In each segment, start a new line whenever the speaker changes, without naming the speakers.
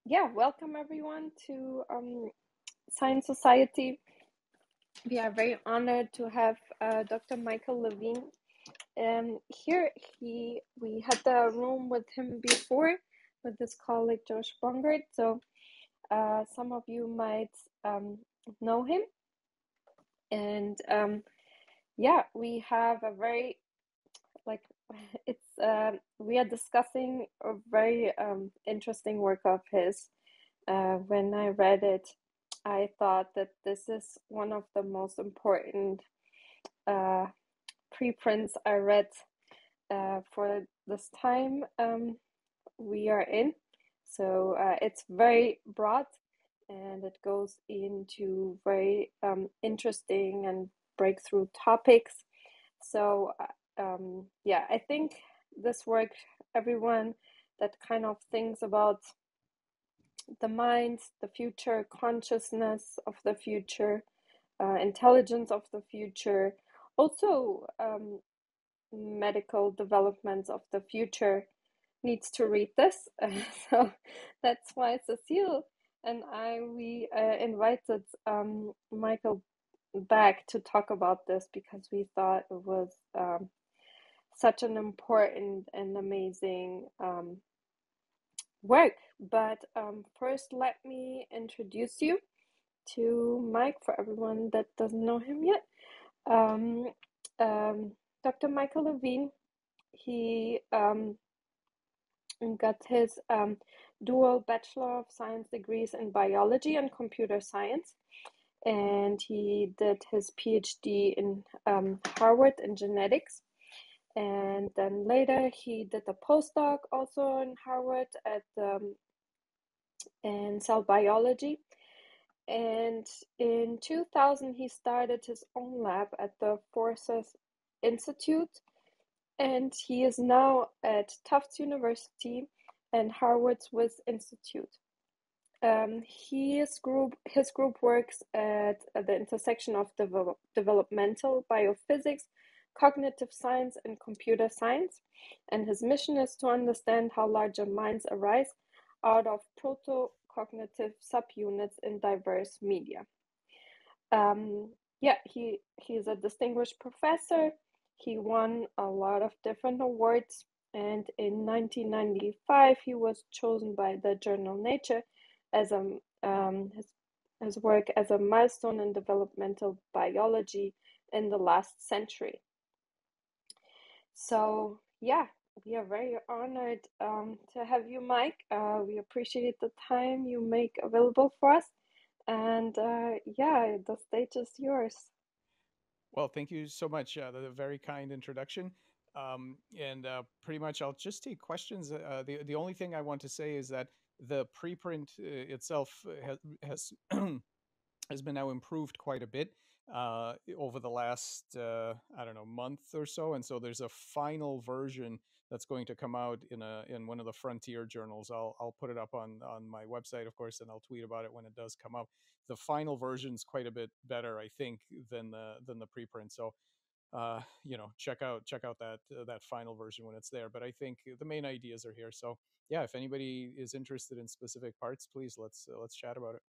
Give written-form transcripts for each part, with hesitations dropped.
Welcome everyone to Science Society. We are very honored to have Dr. Michael Levin here. We had the room with him before with his colleague Josh Bongert, so some of you might know him. And we have a very we are discussing a very interesting work of his. When I read it, I thought that this is one of the most important preprints I read for this time we are in. So it's very broad and it goes into very interesting and breakthrough topics. So I think this work, everyone that kind of thinks about the mind, the future, consciousness of the future, intelligence of the future, also medical developments of the future needs to read this. So that's why Cecile and we invited Michael back to talk about this because we thought it was such an important and amazing work. But first, let me introduce you to Mike for everyone that doesn't know him yet. Dr. Michael Levin, he got his dual Bachelor of Science degrees in biology and computer science, and he did his PhD in Harvard in genetics. And then later he did a postdoc also in Harvard in cell biology. And in 2000, he started his own lab at the Forces Institute. And he is now at Tufts University and Harvard Swiss Institute. His group works at the intersection of developmental biophysics, cognitive science, and computer science. And his mission is to understand how larger minds arise out of proto-cognitive subunits in diverse media. He's a distinguished professor. He won a lot of different awards, and in 1995 he was chosen by the journal Nature as his work as a milestone in developmental biology in the last century. So we are very honored to have you, Mike. We appreciate the time you make available for us. And the stage is yours.
Well, thank you so much. That's a very kind introduction. Pretty much I'll just take questions. The only thing I want to say is that the preprint itself has has been now improved quite a bit over the last month or so, and so there's a final version that's going to come out in one of the frontier journals. I'll put it up on my website, of course, and I'll tweet about it when it does come up. The final version is quite a bit better, I think, than the preprint. So check out that final version when it's there. But I think the main ideas are here. So yeah, if anybody is interested in specific parts, please let's chat about it.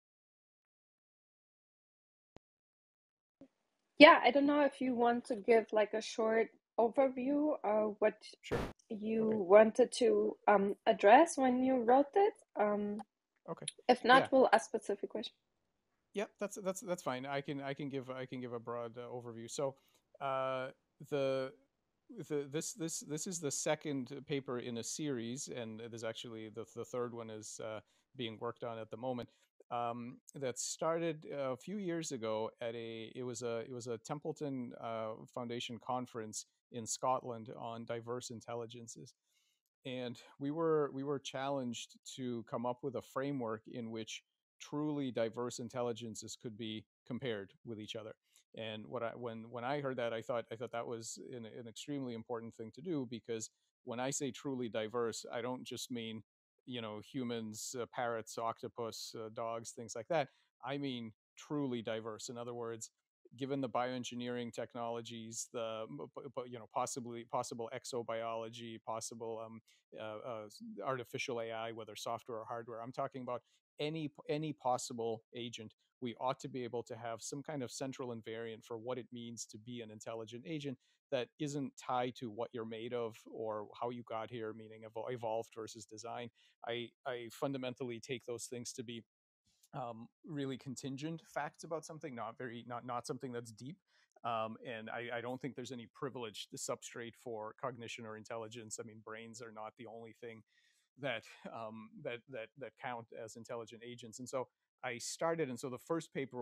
Yeah, I don't know if you want to give like a short overview of what
Sure.
you
Okay.
wanted to address when you wrote it.
Okay.
If not,
Yeah.
we'll ask specific questions.
Yeah, that's fine. I can give a broad overview. So, uh, the this is the second paper in a series, and there's actually the third one is being worked on at the moment. That started a few years ago at it was a Templeton Foundation conference in Scotland on diverse intelligences, and we were challenged to come up with a framework in which truly diverse intelligences could be compared with each other. And when I heard that, I thought that was an extremely important thing to do, because when I say truly diverse, I don't just mean humans, parrots, octopus, dogs, things like that. I mean truly diverse. In other words, given the bioengineering technologies, the possible exobiology, possible artificial AI, whether software or hardware. I'm talking about any possible agent. We ought to be able to have some kind of central invariant for what it means to be an intelligent agent that isn't tied to what you're made of or how you got here, meaning evolved versus design. I fundamentally take those things to be really contingent facts about something, not something that's deep. And I don't think there's any privileged substrate for cognition or intelligence. I mean, brains are not the only thing that that count as intelligent agents. And so I started, and so the first paper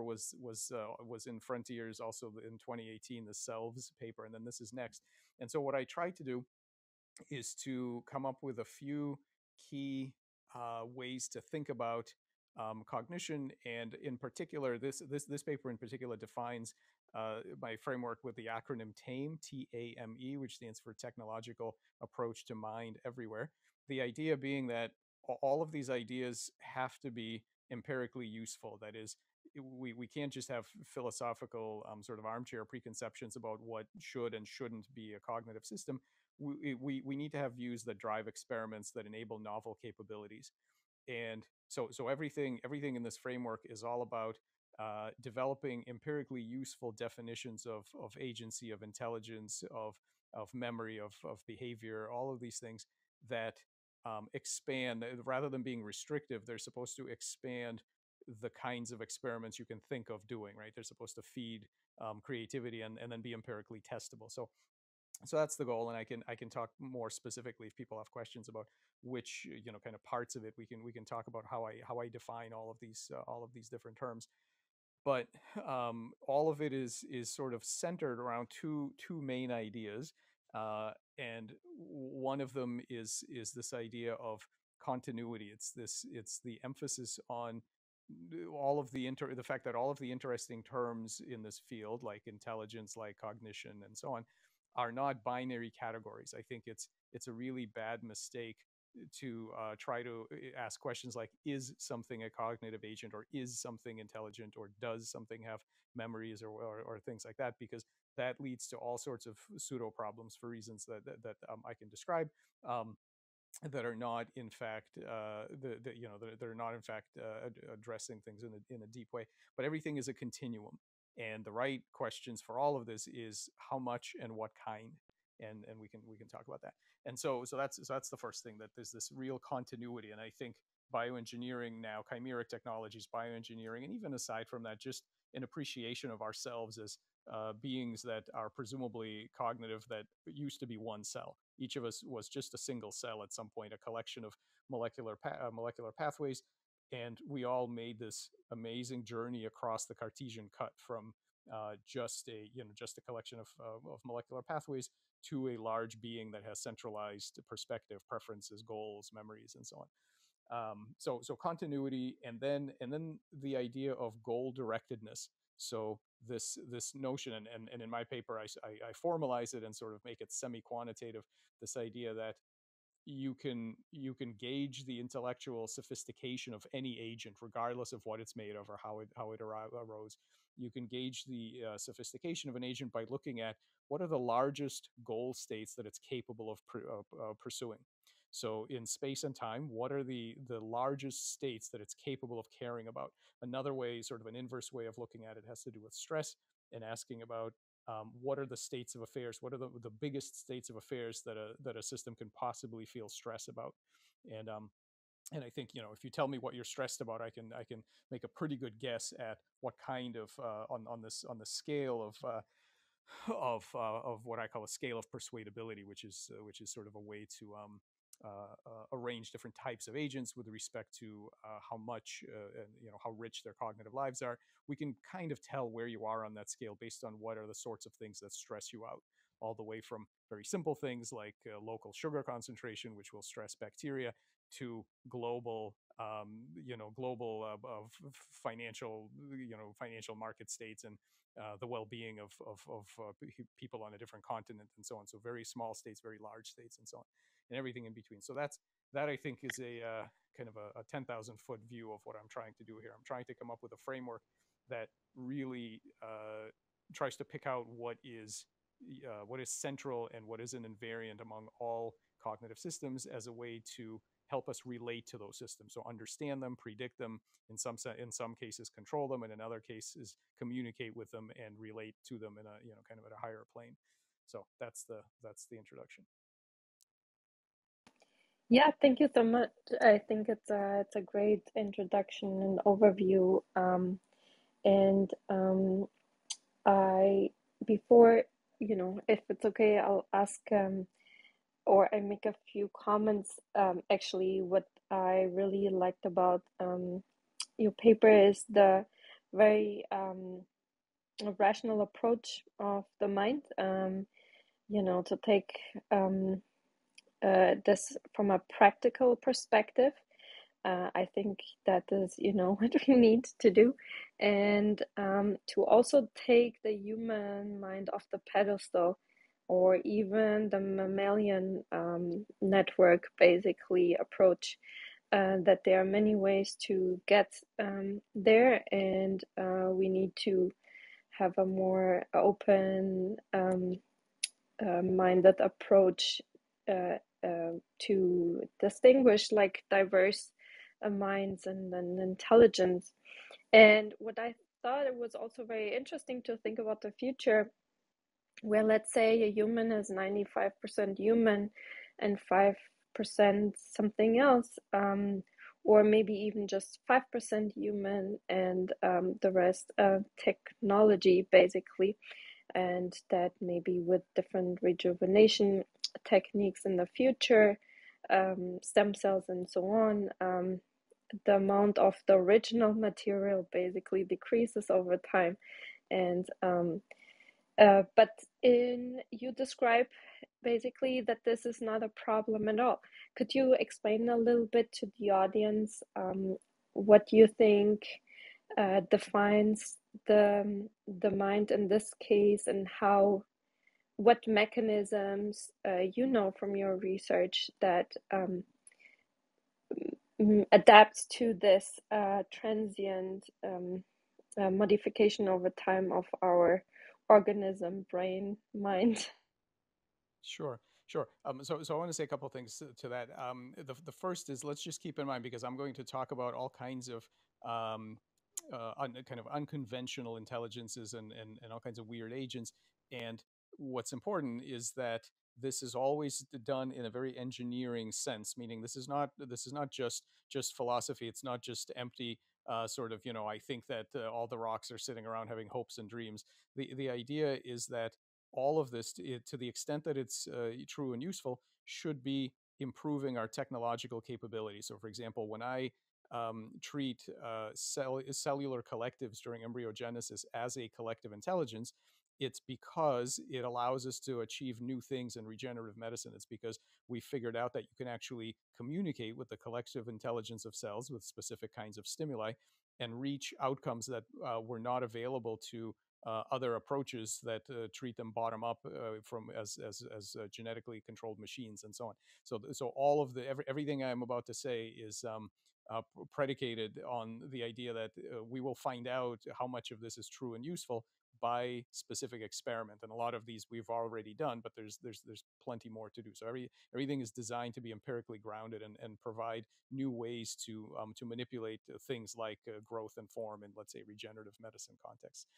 was in Frontiers, also in 2018, the Selves paper, and then this is next. And so what I tried to do is to come up with a few key ways to think about cognition, and in particular, this paper in particular defines my framework with the acronym TAME, TAME, which stands for Technological Approach to Mind Everywhere. The idea being that all of these ideas have to be empirically useful. That is, we can't just have philosophical sort of armchair preconceptions about what should and shouldn't be a cognitive system. We need to have views that drive experiments that enable novel capabilities. And so everything in this framework is all about developing empirically useful definitions of agency, of intelligence, of memory, of behavior, all of these things that expand rather than being restrictive. They're supposed to expand the kinds of experiments you can think of doing. Right? They're supposed to feed creativity and then be empirically testable. So that's the goal, and I can talk more specifically if people have questions about which kind of parts of it. We can talk about how I define all of these different terms. But all of it is sort of centered around two main ideas, and one of them is this idea of continuity. It's the emphasis on the fact that all of the interesting terms in this field, like intelligence, like cognition, and so on, are not binary categories. I think it's a really bad mistake to try to ask questions like, is something a cognitive agent, or is something intelligent, or does something have memories, or things like that, because that leads to all sorts of pseudo problems for reasons that I can describe. That are not in fact that are not in fact addressing things in a deep way. But everything is a continuum, and the right questions for all of this is how much and what kind. And we can talk about that. And so that's the first thing, that there's this real continuity. And I think bioengineering now, chimeric technologies, bioengineering, and even aside from that, just an appreciation of ourselves as beings that are presumably cognitive, that used to be one cell. Each of us was just a single cell at some point, a collection of molecular pathways, and we all made this amazing journey across the Cartesian cut from just a collection of molecular pathways to a large being that has centralized perspective, preferences, goals, memories, and so on. So continuity, and then the idea of goal directedness. So this notion, and in my paper I formalize it and sort of make it semi-quantitative. This idea that you can gauge the intellectual sophistication of any agent, regardless of what it's made of or how it arose. You can gauge the sophistication of an agent by looking at what are the largest goal states that it's capable of pursuing. So in space and time, what are the largest states that it's capable of caring about? Another way, sort of an inverse way of looking at it, has to do with stress, and asking about what are the states of affairs? What are the biggest states of affairs that a system can possibly feel stress about? And and I think, if you tell me what you're stressed about, I can make a pretty good guess at what kind of on the scale of what I call a scale of persuadability, which is sort of a way to arrange different types of agents with respect to how much and how rich their cognitive lives are. We can kind of tell where you are on that scale based on what are the sorts of things that stress you out, all the way from very simple things like local sugar concentration, which will stress bacteria, to global of financial market states, and the well-being of people on a different continent, and so on. So very small states, very large states, and so on, and everything in between. So that I think is a kind of a 10,000-foot view of what I'm trying to do here. I'm trying to come up with a framework that really tries to pick out what is central and what is an invariant among all cognitive systems as a way to help us relate to those systems. So understand them, predict them, in some cases control them, and in other cases communicate with them and relate to them in a kind of at a higher plane. So that's the introduction.
Yeah, thank you so much. I think it's a great introduction and overview. And I before if it's okay, I'll ask or I make a few comments. Actually, what I really liked about your paper is the very rational approach of the mind. To take this from a practical perspective. I think that is, what we need to do, and to also take the human mind off the pedestal, or even the mammalian network basically approach. That there are many ways to get there, and we need to have a more open minded approach uh, to distinguish like diverse minds and intelligence. And what I thought it was also very interesting to think about the future, where let's say a human is 95% human and 5% something else, or maybe even just 5% human and the rest technology, basically. And that maybe with different rejuvenation techniques in the future, stem cells and so on, the amount of the original material basically decreases over time. And but you describe basically that this is not a problem at all. Could you explain a little bit to the audience what you think defines the mind in this case, and what mechanisms from your research that adapts to this transient modification over time of our organism, brain, mind?
Sure, sure. So I want to say a couple of things to that. The first is, let's just keep in mind, because I'm going to talk about all kinds of kind of unconventional intelligences and all kinds of weird agents. And what's important is that this is always done in a very engineering sense, meaning this is not just philosophy. It's not just empty sort of, I think that all the rocks are sitting around having hopes and dreams. The idea is that all of this, to the extent that it's true and useful, should be improving our technological capability. So, for example, when I treat cellular collectives during embryogenesis as a collective intelligence, it's because it allows us to achieve new things in regenerative medicine. It's because we figured out that you can actually communicate with the collective intelligence of cells with specific kinds of stimuli and reach outcomes that were not available to other approaches that treat them bottom up from as genetically controlled machines and so on. So all of everything I'm about to say is predicated on the idea that we will find out how much of this is true and useful by specific experiment. And a lot of these we've already done, but there's plenty more to do. So everything is designed to be empirically grounded and provide new ways to manipulate things like growth and form in, let's say, regenerative medicine contexts.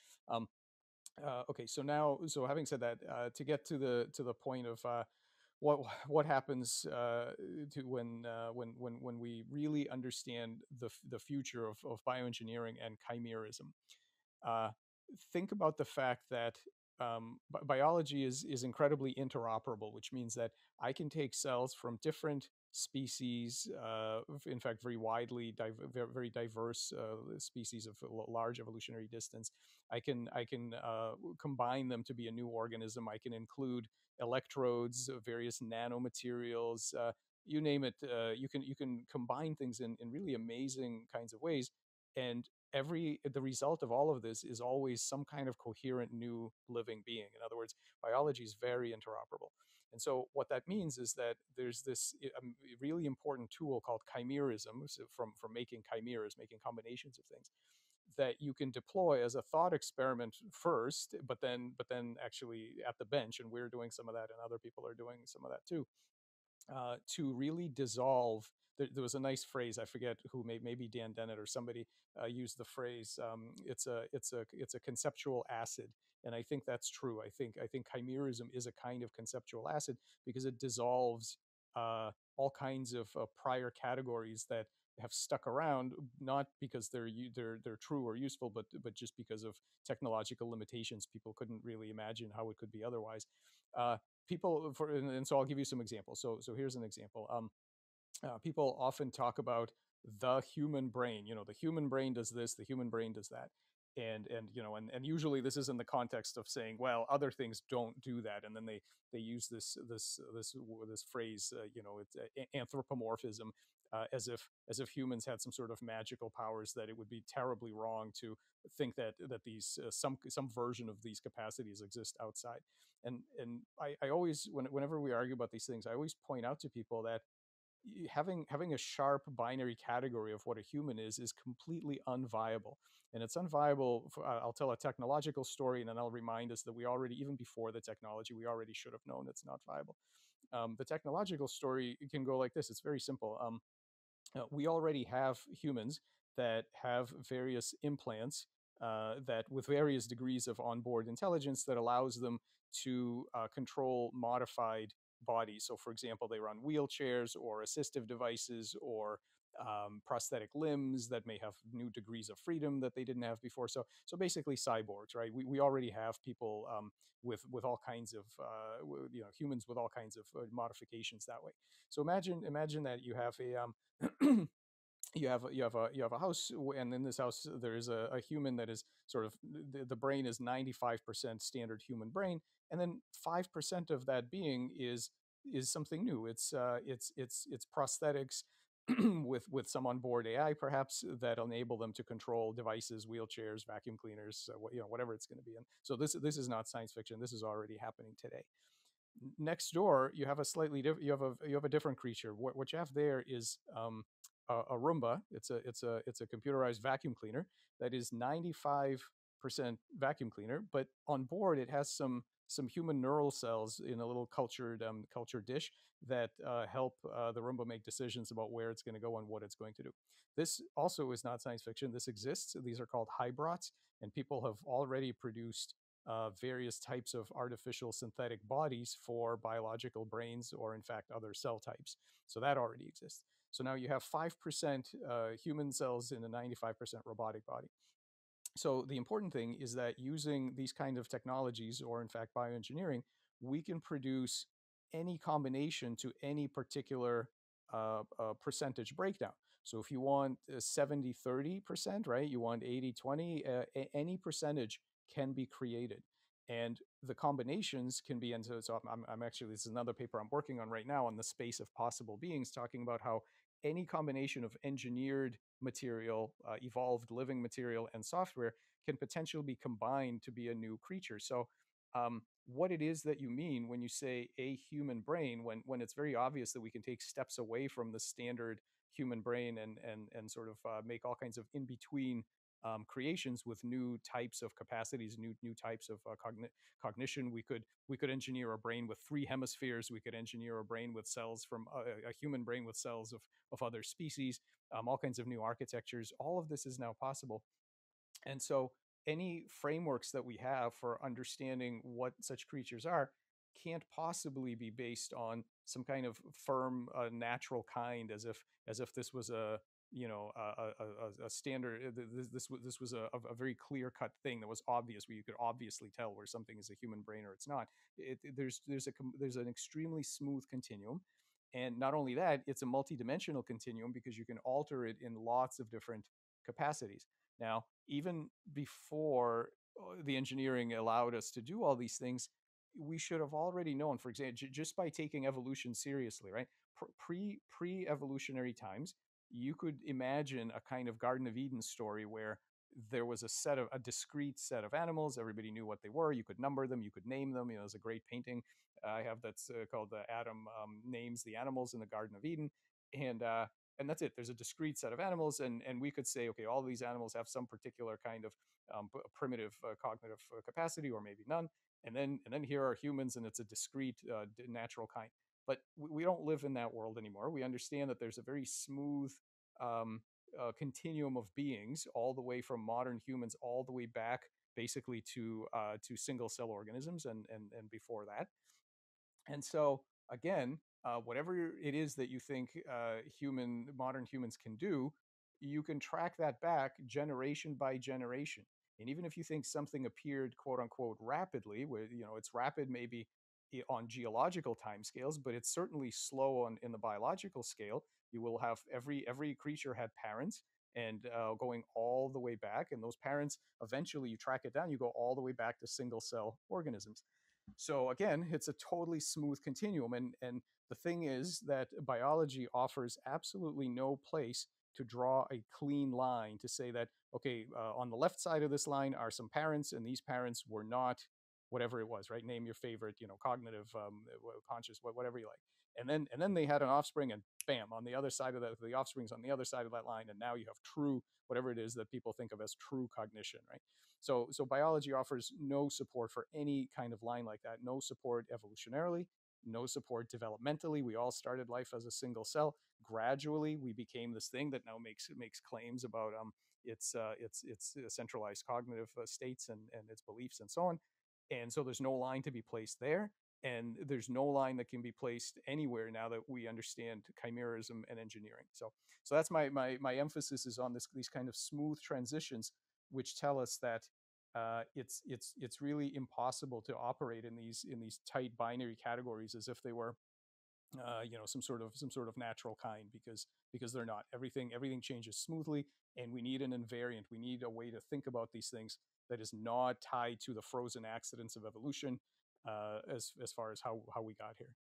Okay, so having said that, to get to the point of what happens to when we really understand the future of bioengineering and chimerism. Uh, think about the fact that biology is incredibly interoperable, which means that I can take cells from different species, in fact, very widely, very diverse species of large evolutionary distance. I can combine them to be a new organism. I can include electrodes, various nanomaterials. You name it. You can combine things in really amazing kinds of ways, and the result of all of this is always some kind of coherent new living being. In other words, biology is very interoperable. And so what that means is that there's this really important tool called chimerism, so from making chimeras, making combinations of things, that you can deploy as a thought experiment first, but then actually at the bench, and we're doing some of that, and other people are doing some of that too, to really dissolve. There was a nice phrase, I forget who, maybe Dan Dennett or somebody used the phrase. It's a conceptual acid, and I think that's true. I think chimerism is a kind of conceptual acid because it dissolves all kinds of prior categories that have stuck around, not because they're true or useful, but just because of technological limitations. People couldn't really imagine how it could be otherwise. Uh, People and so I'll give you some examples. So here's an example. People often talk about the human brain. The human brain does this, the human brain does that, and usually this is in the context of saying, well, other things don't do that, and then they use this phrase, it's anthropomorphism, as if humans had some sort of magical powers, that it would be terribly wrong to think that these some version of these capacities exist outside. And I always, whenever we argue about these things, I always point out to people that having a sharp binary category of what a human is completely unviable. And it's unviable for, I'll tell a technological story, and then I'll remind us that we already, even before the technology, we already should have known it's not viable. The technological story can go like this. It's very simple. We already have humans that have various implants, that with various degrees of onboard intelligence that allows them to control modified bodies. So, for example, they run wheelchairs or assistive devices or prosthetic limbs that may have new degrees of freedom that they didn't have before. So basically, cyborgs, right? We already have people with all kinds of humans with all kinds of modifications that way. So imagine that you have a you have a house, and in this house there is a human that is sort of, the brain is 95% standard human brain, and then 5% of that being is something new. It's prosthetics with some onboard AI perhaps that enable them to control devices, wheelchairs, vacuum cleaners, whatever it's going to be. And so this is not science fiction. This is already happening today. Next door, you have a slightly different, you have a different creature. What you have there is a Roomba. It's a computerized vacuum cleaner that is 95% vacuum cleaner, but on board it has some human neural cells in a little cultured dish that help the Roomba make decisions about where it's going to go and what it's going to do. This also is not science fiction. This exists. These are called hybrids, and people have already produced various types of artificial synthetic bodies for biological brains, or in fact other cell types. So that already exists. So now you have 5% human cells in a 95% robotic body. So the important thing is that using these kind of technologies, or in fact bioengineering, we can produce any combination to any particular percentage breakdown. So if you want 70-30%, right, you want 80-20, any percentage can be created. And the combinations can be, and so I'm actually, this is another paper I'm working on right now on the space of possible beings, talking about how any combination of engineered material, evolved living material, and software can potentially be combined to be a new creature. So, what it is that you mean when you say a human brain, when it's very obvious that we can take steps away from the standard human brain and sort of make all kinds of in between creations with new types of capacities, new types of cognition. We could engineer a brain with three hemispheres. We could engineer a brain with cells from a human brain with cells of other species. All kinds of new architectures. All of this is now possible. And so any frameworks that we have for understanding what such creatures are can't possibly be based on some kind of firm natural kind, as if this was a standard. This was a very clear cut thing that was obvious, where you could obviously tell where something is a human brain or it's not. There's an extremely smooth continuum. And not only that, it's a multidimensional continuum because you can alter it in lots of different capacities. Now, even before the engineering allowed us to do all these things, we should have already known, for example, just by taking evolution seriously, right? Pre-evolutionary times, you could imagine a kind of Garden of Eden story where there was a discrete set of animals. Everybody knew what they were. You could number them. You could name them. There's a great painting I have that's called Adam names the animals in the Garden of Eden, and and that's it. There's a discrete set of animals, and we could say, okay, all of these animals have some particular kind of primitive cognitive capacity, or maybe none. And then here are humans, and it's a discrete natural kind. But we don't live in that world anymore. We understand that there's a very smooth um, continuum of beings, all the way from modern humans all the way back basically to single cell organisms and before that. And so again, whatever it is that you think human modern humans can do, you can track that back generation by generation. And even if you think something appeared quote unquote rapidly, where it's rapid maybe on geological timescales, but it's certainly slow on in the biological scale. You will have every creature had parents, and going all the way back, and those parents eventually you track it down. You go all the way back to single cell organisms. So again, it's a totally smooth continuum. And the thing is that biology offers absolutely no place to draw a clean line to say that, okay, on the left side of this line are some parents, and these parents were not whatever it was, right? Name your favorite, cognitive, conscious, whatever you like. And then they had an offspring, and bam, on the other side of that, the offspring's on the other side of that line, and now you have true, whatever it is that people think of as true cognition, right? So biology offers no support for any kind of line like that. No support evolutionarily, no support developmentally. We all started life as a single cell. Gradually, we became this thing that now makes claims about its centralized cognitive states and its beliefs and so on. And so there's no line to be placed there, and there's no line that can be placed anywhere now that we understand chimerism and engineering. So that's my emphasis is on these kind of smooth transitions, which tell us that it's really impossible to operate in these tight binary categories as if they were some sort of natural kind, because they're not. Everything changes smoothly, and we need an invariant. We need a way to think about these things that is not tied to the frozen accidents of evolution, as far as how we got here.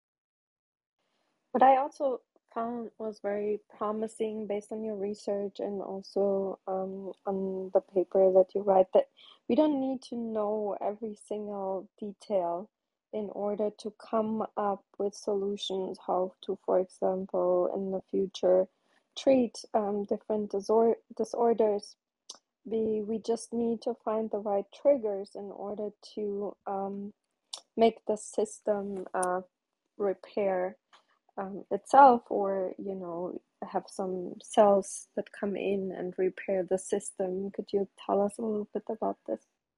What I also found was very promising based on your research and also on the paper that you write, that we don't need to know every single detail in order to come up with solutions how to, for example, in the future, treat different disorders. We just need to find the right triggers in order to make the system repair itself, or have some cells that come in and repair the system. Could you tell us a little bit about this?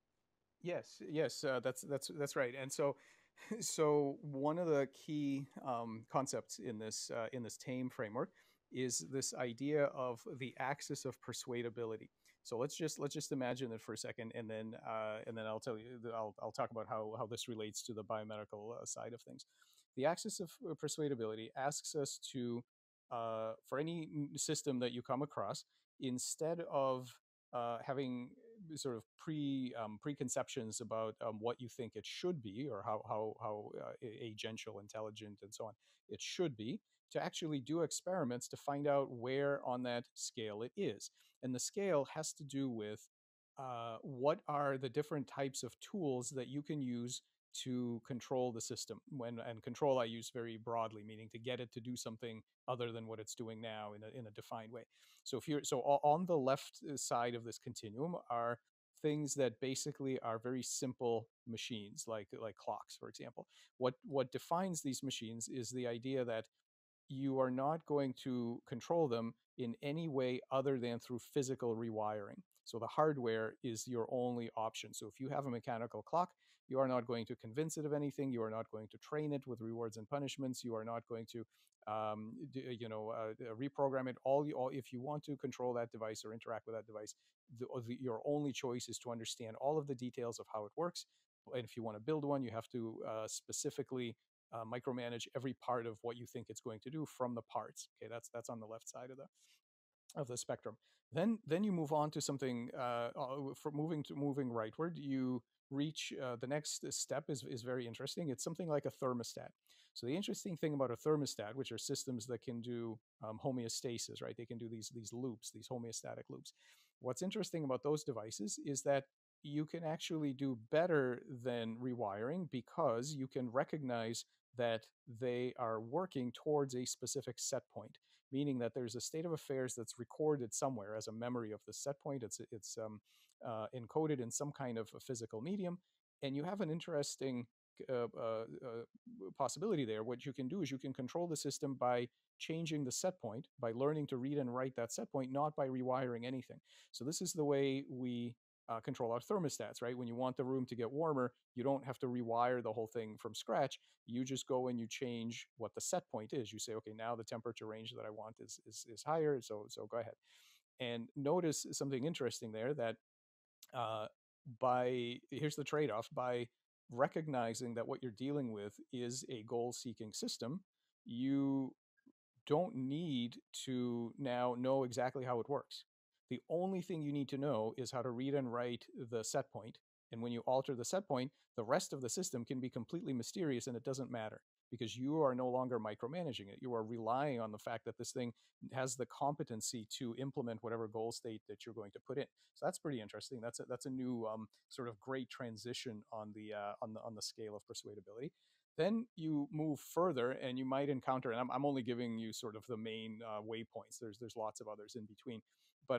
Yes, that's right. And so, so one of the key concepts in this TAME framework is this idea of the axis of persuadability. So let's just imagine it for a second, and then I'll tell you, I'll talk about how this relates to the biomedical side of things. The axis of persuadability asks us to, for any system that you come across, instead of having sort of preconceptions about what you think it should be, or how agential, intelligent, and so on it should be, to actually do experiments to find out where on that scale it is. And the scale has to do with what are the different types of tools that you can use to control the system. And control I use very broadly, meaning to get it to do something other than what it's doing now in a defined way. So on the left side of this continuum are things that basically are very simple machines, like clocks, for example. What defines these machines is the idea that you are not going to control them in any way other than through physical rewiring. So the hardware is your only option. So if you have a mechanical clock, you are not going to convince it of anything. You are not going to train it with rewards and punishments. You are not going to, reprogram it. If you want to control that device or interact with that device, your only choice is to understand all of the details of how it works. And if you want to build one, you have to specifically micromanage every part of what you think it's going to do from the parts. Okay, that's on the left side of the spectrum. Then you move on to something, for moving rightward. You reach the next step is very interesting. It's something like a thermostat. So the interesting thing about a thermostat, which are systems that can do homeostasis, right? They can do these loops, these homeostatic loops. What's interesting about those devices is that you can actually do better than rewiring, because you can recognize that they are working towards a specific set point. meaning that there's a state of affairs that's recorded somewhere as a memory of the set point. Encoded in some kind of a physical medium, and you have an interesting possibility there. What you can do is you can control the system by changing the set point, by learning to read and write that set point, not by rewiring anything. So this is the way we control our thermostats, right? When you want the room to get warmer, you don't have to rewire the whole thing from scratch. You just go and you change what the set point is. You say, okay, now the temperature range that I want is higher, so go ahead. And notice something interesting there, that uh, by here's the trade-off: by recognizing that what you're dealing with is a goal-seeking system, you don't need to now know exactly how it works. The only thing you need to know is how to read and write the set point. And when you alter the set point, the rest of the system can be completely mysterious and it doesn't matter, because you are no longer micromanaging it. You are relying on the fact that this thing has the competency to implement whatever goal state that you're going to put in. So that's pretty interesting. That's a new sort of great transition on the scale of persuadability. Then you move further, and you might encounter, and I'm only giving you sort of the main waypoints. There's lots of others in between, but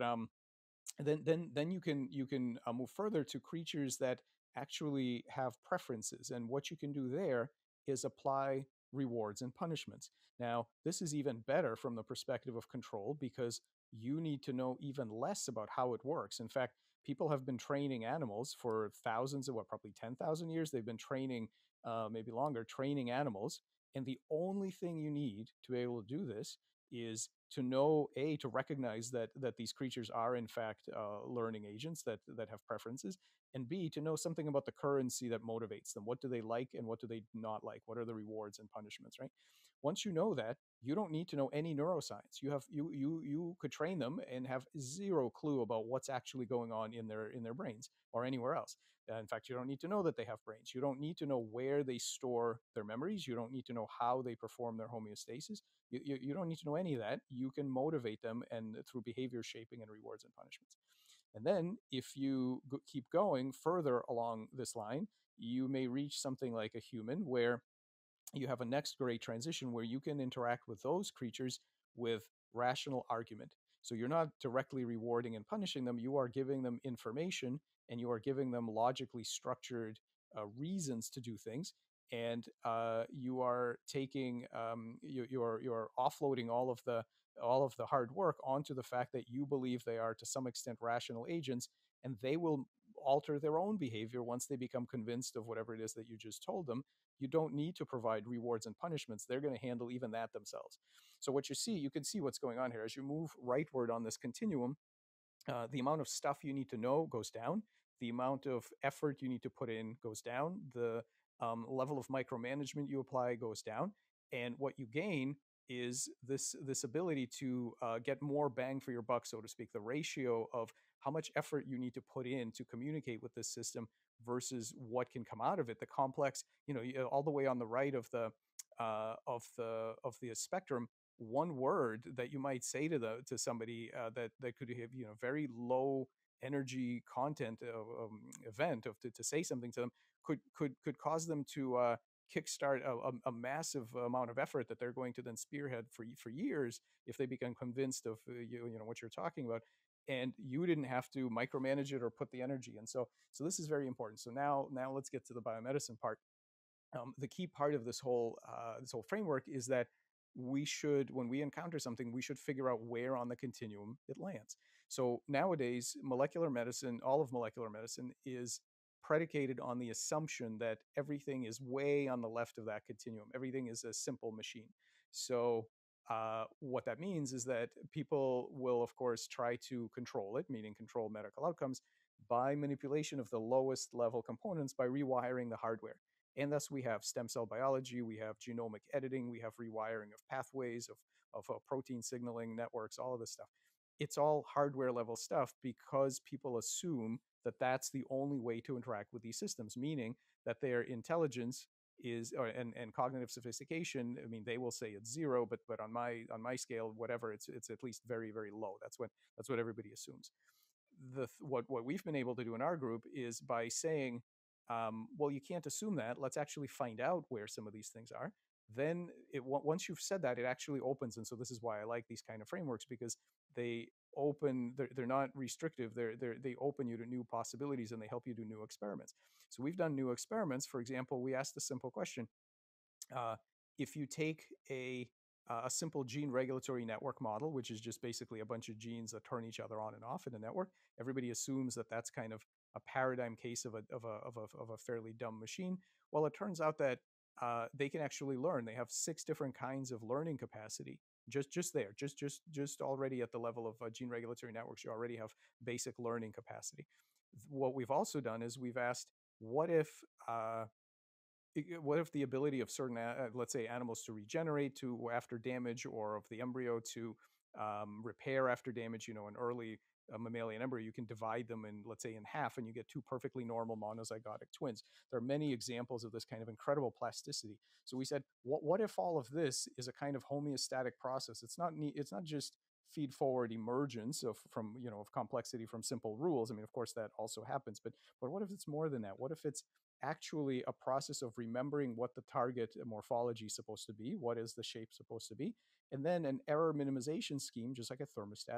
then you can move further to creatures that actually have preferences, and what you can do there is apply rewards and punishments. Now, this is even better from the perspective of control, because you need to know even less about how it works. In fact, people have been training animals for thousands of, what, probably 10,000 years. They've been training, maybe longer, training animals, and the only thing you need to be able to do this is to know, to recognize that these creatures are in fact learning agents that have preferences, and b, to know something about the currency that motivates them. What do they like and what do they not like? What are the rewards and punishments, right? Once you know that, you don't need to know any neuroscience. You could train them and have zero clue about what's actually going on in their brains or anywhere else. In fact, you don't need to know that they have brains. You don't need to know where they store their memories. You don't need to know how they perform their homeostasis. You don't need to know any of that. You can motivate them, and through behavior shaping and rewards and punishments. And then if you keep going further along this line, you may reach something like a human, where you have a next great transition where you can interact with those creatures with rational argument. So you're not directly rewarding and punishing them, you are giving them information, and you are giving them logically structured reasons to do things. And you are taking you're offloading all of the hard work onto the fact that you believe they are to some extent rational agents, and they will alter their own behavior once they become convinced of whatever it is that you just told them. You don't need to provide rewards and punishments. They're going to handle even that themselves. So what you can see what's going on here. As you move rightward on this continuum, the amount of stuff you need to know goes down. The amount of effort you need to put in goes down. The level of micromanagement you apply goes down. And what you gain is this ability to get more bang for your buck, so to speak. The ratio of how much effort you need to put in to communicate with this system versus what can come out of it. The complex, all the way on the right of the spectrum, one word that you might say to somebody that could have very low energy content event to say something to them could cause them to kickstart a massive amount of effort that they're going to then spearhead for years if they become convinced of what you're talking about, and you didn't have to micromanage it or put the energy. And so this is very important. So now let's get to the biomedicine part. The key part of this whole framework is that we should, when we encounter something, we should figure out where on the continuum it lands. So nowadays, molecular medicine, all of molecular medicine, is predicated on the assumption that everything is way on the left of that continuum. Everything is a simple machine. So what that means is that people will, of course, try to control it, meaning control medical outcomes, by manipulation of the lowest level components, by rewiring the hardware. And thus we have stem cell biology, we have genomic editing, we have rewiring of pathways, of protein signaling networks, all of this stuff. It's all hardware level stuff because people assume that that's the only way to interact with these systems, meaning that their intelligence and cognitive sophistication, I mean, they will say it's zero, but on my scale, whatever, it's at least very, very low. That's what everybody assumes. What we've been able to do in our group is by saying, well, you can't assume that. Let's actually find out where some of these things are. then once you've said that, it actually opens. And so this is why I like these kind of frameworks, because they open, they're not restrictive, they open you to new possibilities, and they help you do new experiments. So we've done new experiments. For example, we asked a simple question: uh, if you take a simple gene regulatory network model, which is just basically a bunch of genes that turn each other on and off in a network, everybody assumes that that's kind of a paradigm case of a fairly dumb machine. Well, it turns out that they can actually learn. They have 6 different kinds of learning capacity. Just already at the level of gene regulatory networks, you already have basic learning capacity. What we've also done is we've asked, what if uh, what if the ability of certain, let's say, animals to regenerate to after damage, or of the embryo to repair after damage, an early mammalian embryo, you can divide them in, let's say, in half, and you get 2 perfectly normal monozygotic twins. There are many examples of this kind of incredible plasticity. So we said, what if all of this is a kind of homeostatic process? It's not just feed forward emergence of complexity from simple rules. I mean, of course, that also happens, but what if it's more than that? What if it's actually a process of remembering what the target morphology is supposed to be, what is the shape supposed to be, and then an error minimization scheme, just like a thermostat,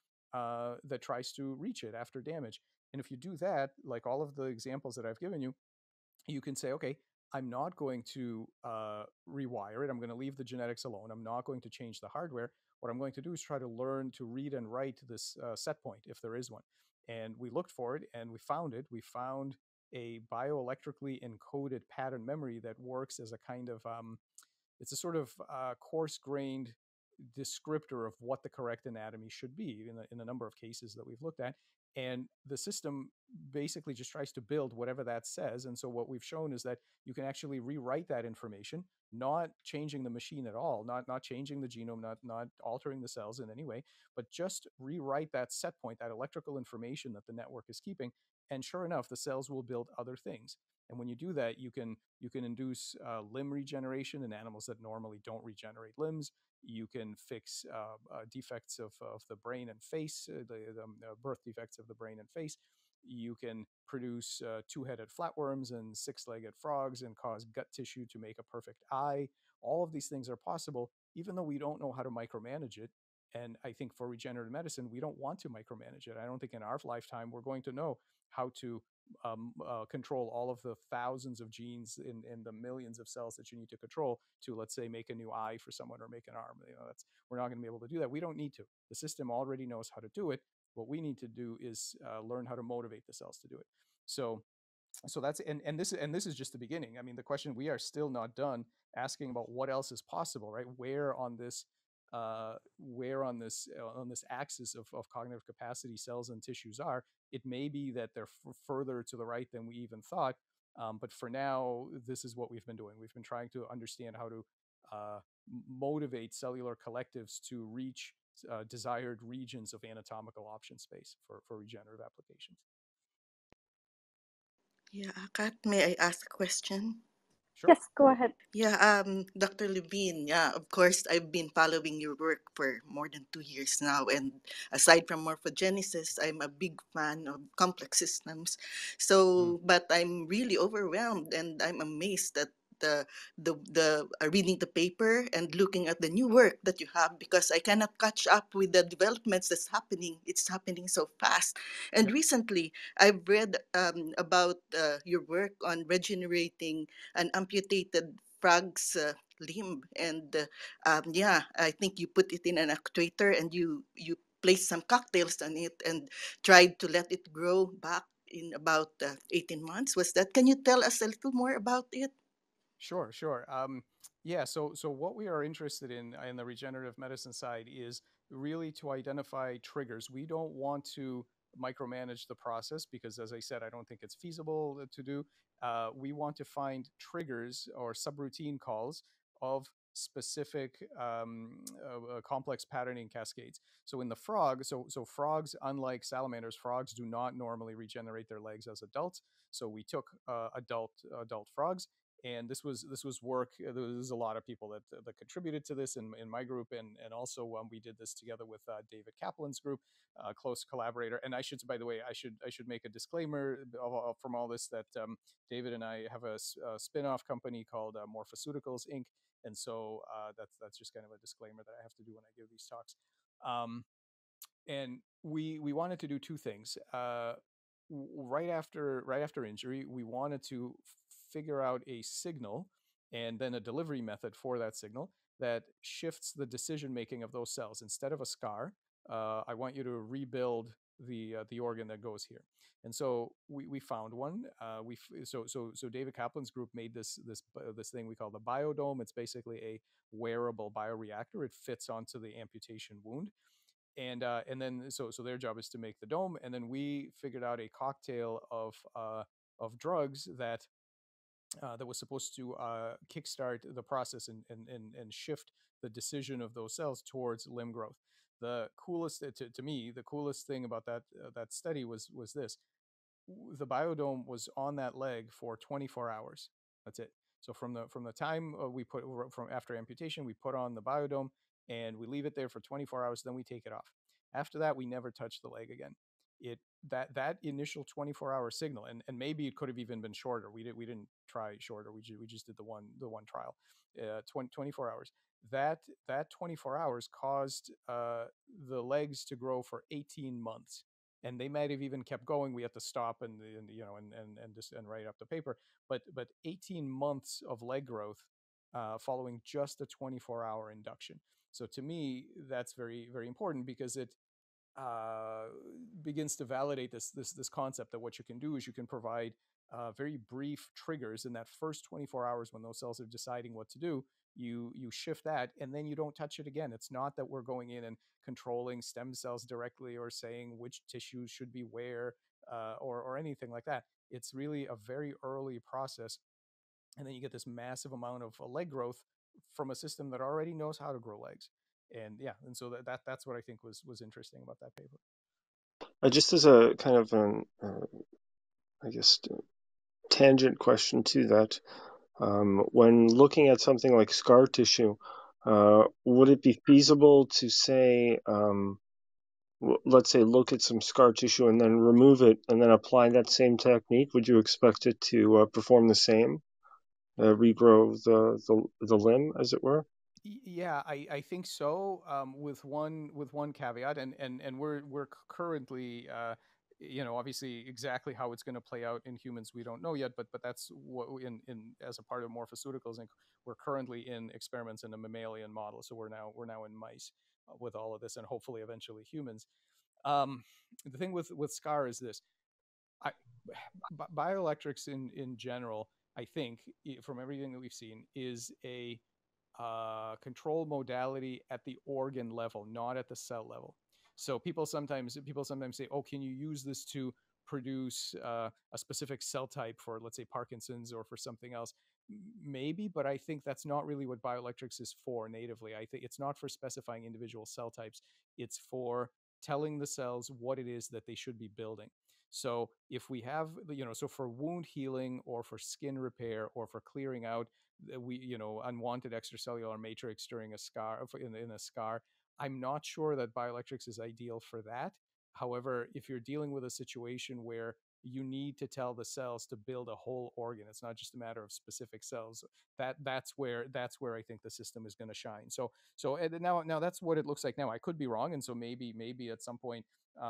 that tries to reach it after damage. And if you do that, like all of the examples that I've given you, you can say, okay, I'm not going to rewire it. I'm going to leave the genetics alone. I'm not going to change the hardware. What I'm going to do is try to learn to read and write this set point, if there is one. And we looked for it, and we found it. We found a bioelectrically encoded pattern memory that works as a kind of it's a sort of coarse-grained descriptor of what the correct anatomy should be in a number of cases that we've looked at. And the system basically just tries to build whatever that says. And so what we've shown is that you can actually rewrite that information, not changing the machine at all, not changing the genome, not altering the cells in any way, but just rewrite that set point, that electrical information that the network is keeping. And sure enough, the cells will build other things. And when you do that, you can induce limb regeneration in animals that normally don't regenerate limbs. You can fix defects of the brain and face, the birth defects of the brain and face. You can produce 2-headed flatworms and 6-legged frogs and cause gut tissue to make a perfect eye. All of these things are possible, even though we don't know how to micromanage it. And I think for regenerative medicine, we don't want to micromanage it. I don't think in our lifetime we're going to know how to control all of the thousands of genes in the millions of cells that you need to control to, let's say, make a new eye for someone or make an arm. We're not going to be able to do that. We don't need to. The system already knows how to do it. What we need to do is learn how to motivate the cells to do it. So that's and this is just the beginning. I mean, the question, we are still not done asking about what else is possible, right? Where on this axis of cognitive capacity cells and tissues are. It may be that they're further to the right than we even thought, but for now, this is what we've been doing. We've been trying to understand how to uh, motivate cellular collectives to reach desired regions of anatomical option space for regenerative applications.
Yeah, Kat, may I ask a question?
Sure.
Yes, go ahead.
Yeah, Dr. Levin, yeah, of course, I've been following your work for more than 2 years now. And aside from morphogenesis, I'm a big fan of complex systems.
Mm.
So, but I'm really overwhelmed and I'm amazed at the reading the paper and looking at the new work that you have, because I cannot catch up with the developments that's happening. It's happening so fast. And
Yep.
recently, I've read about your work on regenerating an amputated frog's limb, and yeah, I think you put it in an actuator and you place some cocktails on it and tried to let it grow back in about 18 months. Was that? Can you tell us a little more about it?
Sure, sure. Yeah, so what we are interested in the regenerative medicine side is really to identify triggers. We don't want to micromanage the process because, as I said, I don't think it's feasible to do. We want to find triggers or subroutine calls of specific complex patterning cascades. So in the frog, so frogs, unlike salamanders, frogs do not normally regenerate their legs as adults. So we took adult frogs And this was work. There was a lot of people that contributed to this in my group, and also we did this together with David Kaplan's group, close collaborator. And I should, by the way, I should make a disclaimer from all this that David and I have a spin-off company called Morphoceuticals Inc. And so that's just kind of a disclaimer that I have to do when I give these talks. And we wanted to do two things. Right after injury, we wanted to figure out a signal and then a delivery method for that signal that shifts the decision making of those cells. Instead of a scar, I want you to rebuild the organ that goes here. And so we found one. So David Kaplan's group made this thing we call the biodome. It's basically a wearable bioreactor. It fits onto the amputation wound. And then so their job is to make the dome, and then we figured out a cocktail of drugs that was supposed to kickstart the process and shift the decision of those cells towards limb growth. The coolest to me, the coolest thing about that study was this: the biodome was on that leg for 24 hours. That's it. So from the time we put from after amputation, we put on the biodome and we leave it there for 24 hours. Then we take it off. After that, we never touch the leg again. It that initial 24-hour signal, and maybe it could have even been shorter. We didn't try shorter. We just did the one trial, 24 hours. That 24 hours caused the legs to grow for 18 months. And they might have even kept going. We had to stop and write up the paper. But 18 months of leg growth following just a 24-hour induction. So to me, that's very, very important, because it begins to validate this concept that what you can do is you can provide very brief triggers in that first 24 hours when those cells are deciding what to do. You shift that, and then you don't touch it again. It's not that we're going in and controlling stem cells directly or saying which tissues should be where or anything like that. It's really a very early process, and then you get this massive amount of leg growth from a system that already knows how to grow legs. And so that's what I think was interesting about that paper.
Just as a kind of an I guess tangent question to that, when looking at something like scar tissue, would it be feasible to say, let's say, look at some scar tissue and then remove it and then apply that same technique? Would you expect it to perform the same, regrow the limb, as it were?
Yeah, I think so. With one caveat, and we're currently, obviously exactly how it's going to play out in humans we don't know yet. But that's what in as a part of Morphoceuticals, and we're currently in experiments in a mammalian model. So we're now in mice with all of this, and hopefully eventually humans. The thing with scar is this: bioelectrics in general, I think, from everything that we've seen, is a control modality at the organ level, not at the cell level. So people sometimes say, "Oh, can you use this to produce a specific cell type for, let's say, Parkinson's or for something else?" Maybe, but I think that's not really what bioelectrics is for natively. I think it's not for specifying individual cell types. It's for telling the cells what it is that they should be building. So if we have, so for wound healing or for skin repair or for clearing out unwanted extracellular matrix during a scar, in a scar, I'm not sure that bioelectrics is ideal for that. However, if you're dealing with a situation where you need to tell the cells to build a whole organ, it's not just a matter of specific cells. That's where I think the system is going to shine. So now that's what it looks like now. I could be wrong, and so maybe at some point,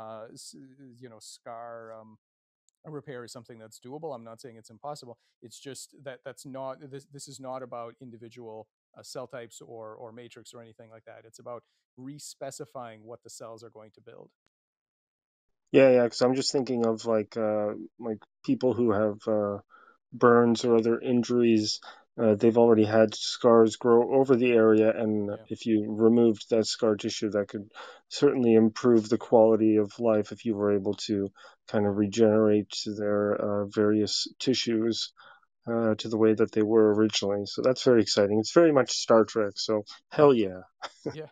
scar repair is something that's doable. I'm not saying it's impossible. It's just that's not this is not about individual cell types or matrix or anything like that. It's about respecifying what the cells are going to build.
Yeah, because I'm just thinking of like people who have burns or other injuries. They've already had scars grow over the area, and if you removed that scar tissue, that could certainly improve the quality of life if you were able to kind of regenerate their various tissues to the way that they were originally. So that's very exciting. It's very much Star Trek, so hell yeah.
Yeah.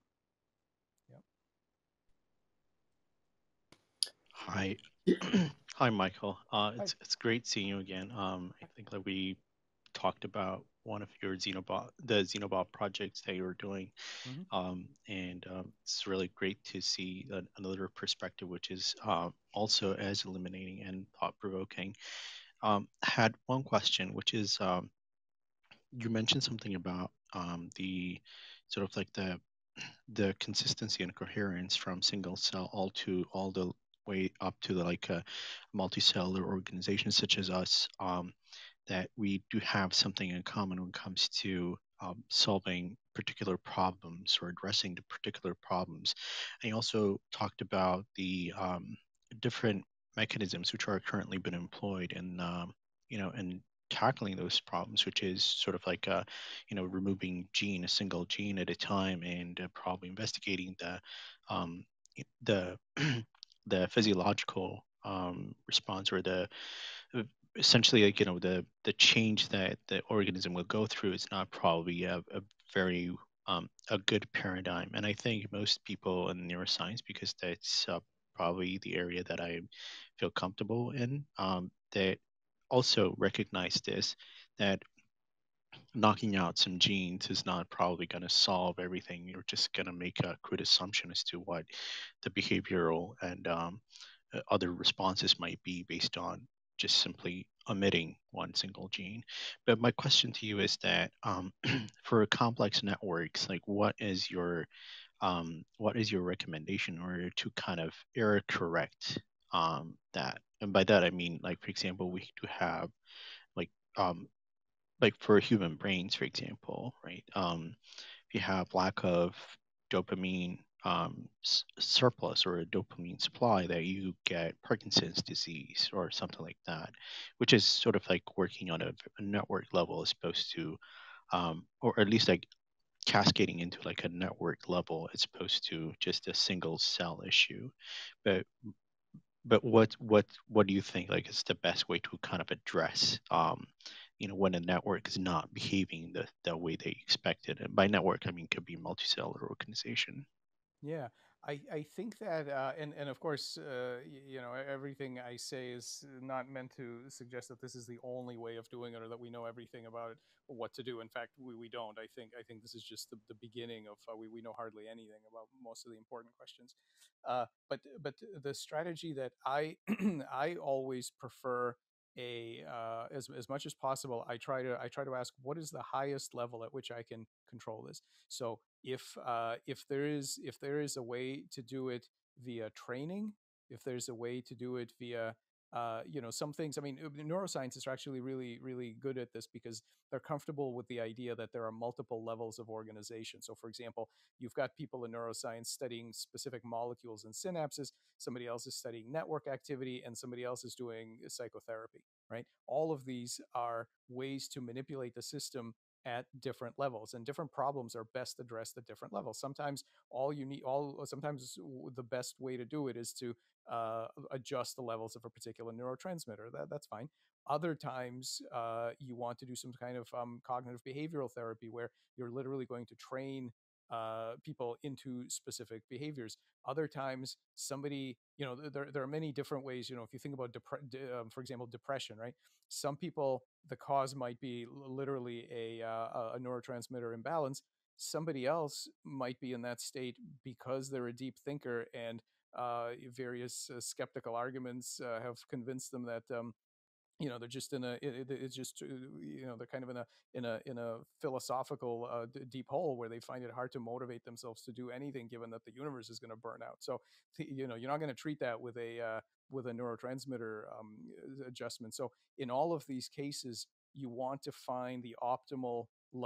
Hi. Hi, Michael.
Hi.
It's great seeing you again. I think that we talked about one of your the Xenobot projects that you were doing,
Hmm.
and it's really great to see another perspective, which is also as illuminating and thought-provoking. Had one question, which is you mentioned something about the sort of like the consistency and coherence from single cell all the way up to the like a multicellular organizations such as us, that we do have something in common when it comes to solving particular problems or addressing the particular problems. And you also talked about the different mechanisms which are currently been employed in in tackling those problems, which is sort of like removing a single gene at a time, and probably investigating um, the the physiological response, or the uh, essentially, like the change that the organism will go through is not probably a very a good paradigm. And I think most people in neuroscience, because that's probably the area that I feel comfortable in, that also recognize this, that knocking out some genes is not probably going to solve everything. You're just going to make a crude assumption as to what the behavioral and other responses might be based on just simply omitting one single gene. But my question to you is that for complex networks, like what is your recommendation in order to kind of error correct that? And by that I mean, like, for example, we do have like um, like for human brains, for example, right? If you have lack of dopamine surplus or a dopamine supply, that you get Parkinson's disease or something like that, which is sort of like working on a network level as opposed to, or at least like cascading into like a network level as opposed to just a single cell issue. But what do you think like is the best way to kind of address when a network is not behaving the way they expected? And by network I mean could be multicellular organization.
Yeah, I think that, and of course, everything I say is not meant to suggest that this is the only way of doing it, or that we know everything about it or what to do. In fact, we don't. I think this is just the beginning of, we know hardly anything about most of the important questions. But the strategy that I always prefer, as much as possible, I try to ask, what is the highest level at which I can control this. So if there is a way to do it via training, if there's a way to do it via some things. I mean, neuroscientists are actually really really good at this, because they're comfortable with the idea that there are multiple levels of organization. So for example, you've got people in neuroscience studying specific molecules and synapses, somebody else is studying network activity, and somebody else is doing psychotherapy, right? All of these are ways to manipulate the system at different levels, and different problems are best addressed at different levels. Sometimes sometimes the best way to do it is to adjust the levels of a particular neurotransmitter. That's fine. Other times, you want to do some kind of cognitive behavioral therapy, where you're literally going to train people into specific behaviors. Other times, somebody, there are many different ways. If you think about, for example, depression, right? Some people, the cause might be literally a neurotransmitter imbalance. Somebody else might be in that state because they're a deep thinker, and various skeptical arguments have convinced them that they're just it's just they're kind of in a philosophical deep hole, where they find it hard to motivate themselves to do anything, given that the universe is going to burn out. So you're not going to treat that with a neurotransmitter adjustment. So in all of these cases, you want to find the optimal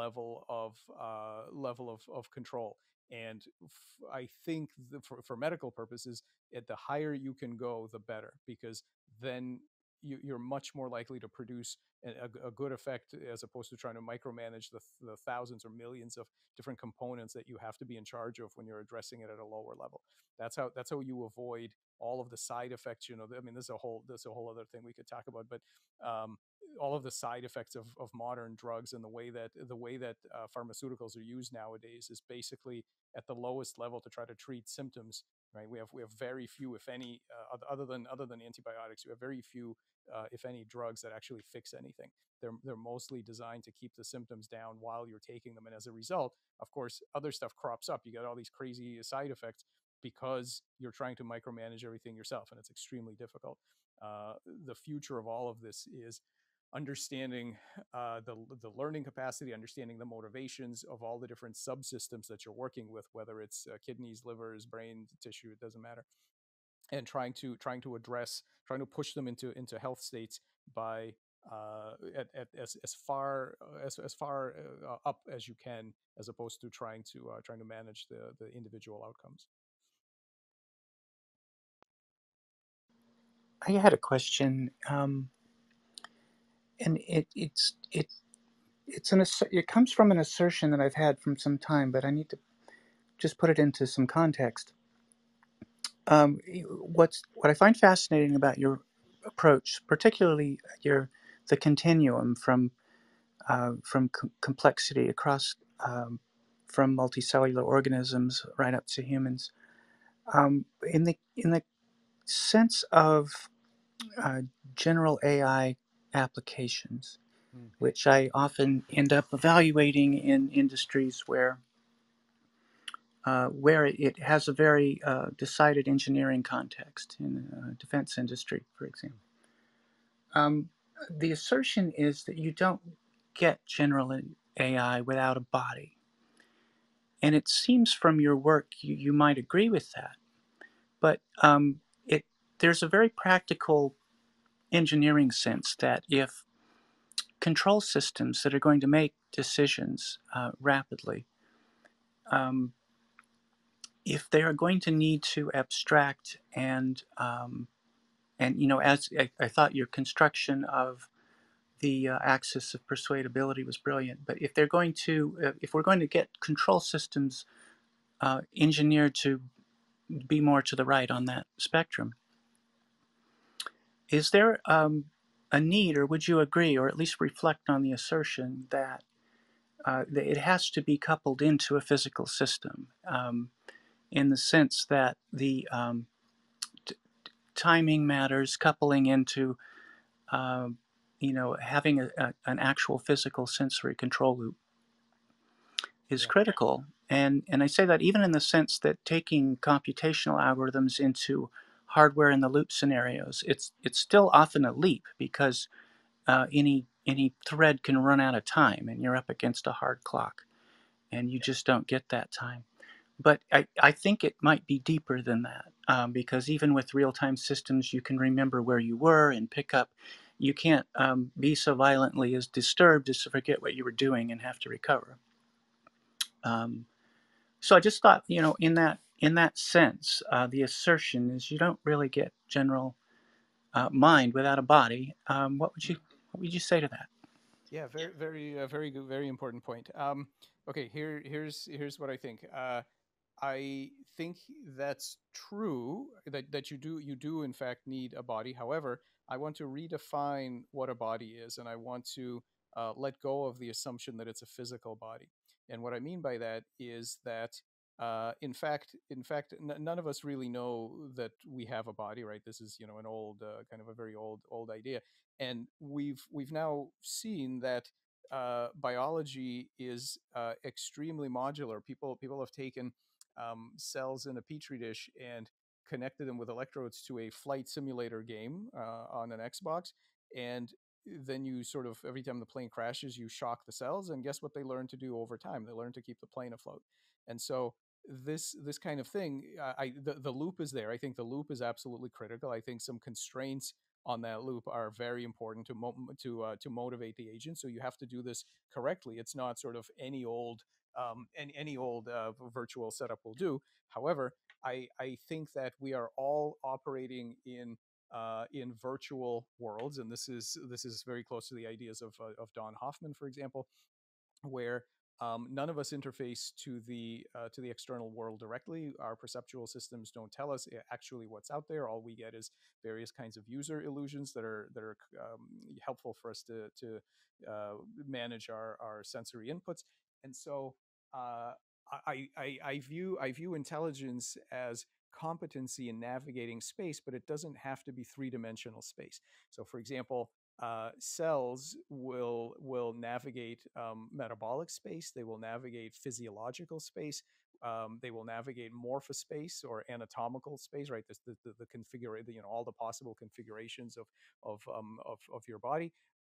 level of control. And I think for medical purposes, the higher you can go, the better, because then you're much more likely to produce a good effect, as opposed to trying to micromanage the thousands or millions of different components that you have to be in charge of when you're addressing it at a lower level. That's how you avoid all of the side effects. I mean, this is a whole other thing we could talk about, but um, all of the side effects of modern drugs, and the way that pharmaceuticals are used nowadays, is basically at the lowest level to try to treat symptoms, right? We have very few, if any, other than antibiotics, we have very few, if any, drugs that actually fix anything. They're mostly designed to keep the symptoms down while you're taking them, and as a result, of course, other stuff crops up. You get all these crazy side effects because you're trying to micromanage everything yourself, and it's extremely difficult. The future of all of this is understanding the learning capacity, understanding the motivations of all the different subsystems that you're working with, whether it's kidneys, livers, brain tissue, it doesn't matter, and trying to push them into health states by as far up as you can, as opposed to trying to manage the individual outcomes.
I had a question, and it comes from an assertion that I've had from some time, but I need to just put it into some context. What I find fascinating about your approach, particularly the continuum from complexity across, from multicellular organisms right up to humans, in the sense of general AI applications,
Mm.
which I often end up evaluating in industries where it has a very decided engineering context, in the defense industry, for example. The assertion is that you don't get general AI without a body. And it seems from your work you might agree with that. But there's a very practical engineering sense that if control systems that are going to make decisions rapidly, if they are going to need to abstract and as I thought your construction of the axis of persuadability was brilliant, but if they're going to, if we're going to get control systems engineered to be more to the right on that spectrum, is there a need, or would you agree, or at least reflect on the assertion that it has to be coupled into a physical system, in the sense that the timing matters, coupling into having an actual physical sensory control loop is critical. And I say that even in the sense that taking computational algorithms into hardware in the loop scenarios, it's still often a leap, because any thread can run out of time and you're up against a hard clock and you just don't get that time. But I think it might be deeper than that, because even with real-time systems, you can remember where you were and pick up. You can't be so violently as disturbed as to forget what you were doing and have to recover. So I just thought, in that sense, the assertion is you don't really get general mind without a body. What would you say to that?
Yeah, very good, very important point. Okay, here's what I think. I think that's true, that you do in fact need a body. However, I want to redefine what a body is, and I want to let go of the assumption that it's a physical body. And what I mean by that is that none of us really know that we have a body, right? This is an old kind of a very old idea, and we've now seen that biology is extremely modular. People have taken cells in a petri dish and connected them with electrodes to a flight simulator game on an Xbox, and then you sort of, every time the plane crashes, you shock the cells, and guess what they learn to do over time? They learn to keep the plane afloat. And so this kind of thing, the loop is there. I think the loop is absolutely critical. I think some constraints on that loop are very important to motivate the agent. So you have to do this correctly. It's not sort of any old virtual setup will do. However, I think that we are all operating in virtual worlds, and this is very close to the ideas of Don Hoffman, for example, where none of us interface to the external world directly. Our perceptual systems don't tell us actually what's out there. All we get is various kinds of user illusions that are helpful for us to manage our sensory inputs. And so uh, I view intelligence as competency in navigating space, but it doesn't have to be three-dimensional space. So, for example, cells will navigate metabolic space. They will navigate physiological space. They will navigate morphospace or anatomical space, right? The configuration, all the possible configurations of your body.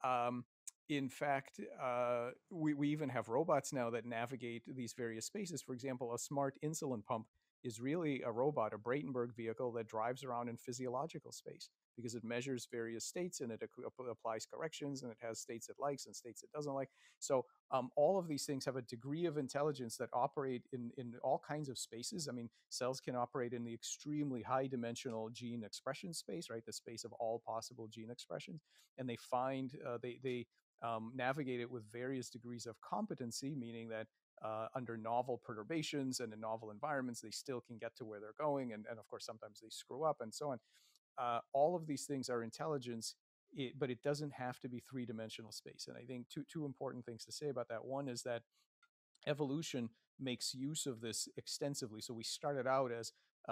In fact, we even have robots now that navigate these various spaces. For example, a smart insulin pump is really a robot, a Bratenberg vehicle that drives around in physiological space because it measures various states and it applies corrections, and it has states it likes and states it doesn't like. So all of these things have a degree of intelligence that operate in all kinds of spaces. I mean, cells can operate in the extremely high dimensional gene expression space, right? The space of all possible gene expressions. And they find, they navigate it with various degrees of competency, meaning that under novel perturbations and in novel environments, they still can get to where they're going. And of course, sometimes they screw up and so on. All of these things are intelligence, but it doesn't have to be three-dimensional space. And I think two important things to say about that. One is that evolution makes use of this extensively. So we started out as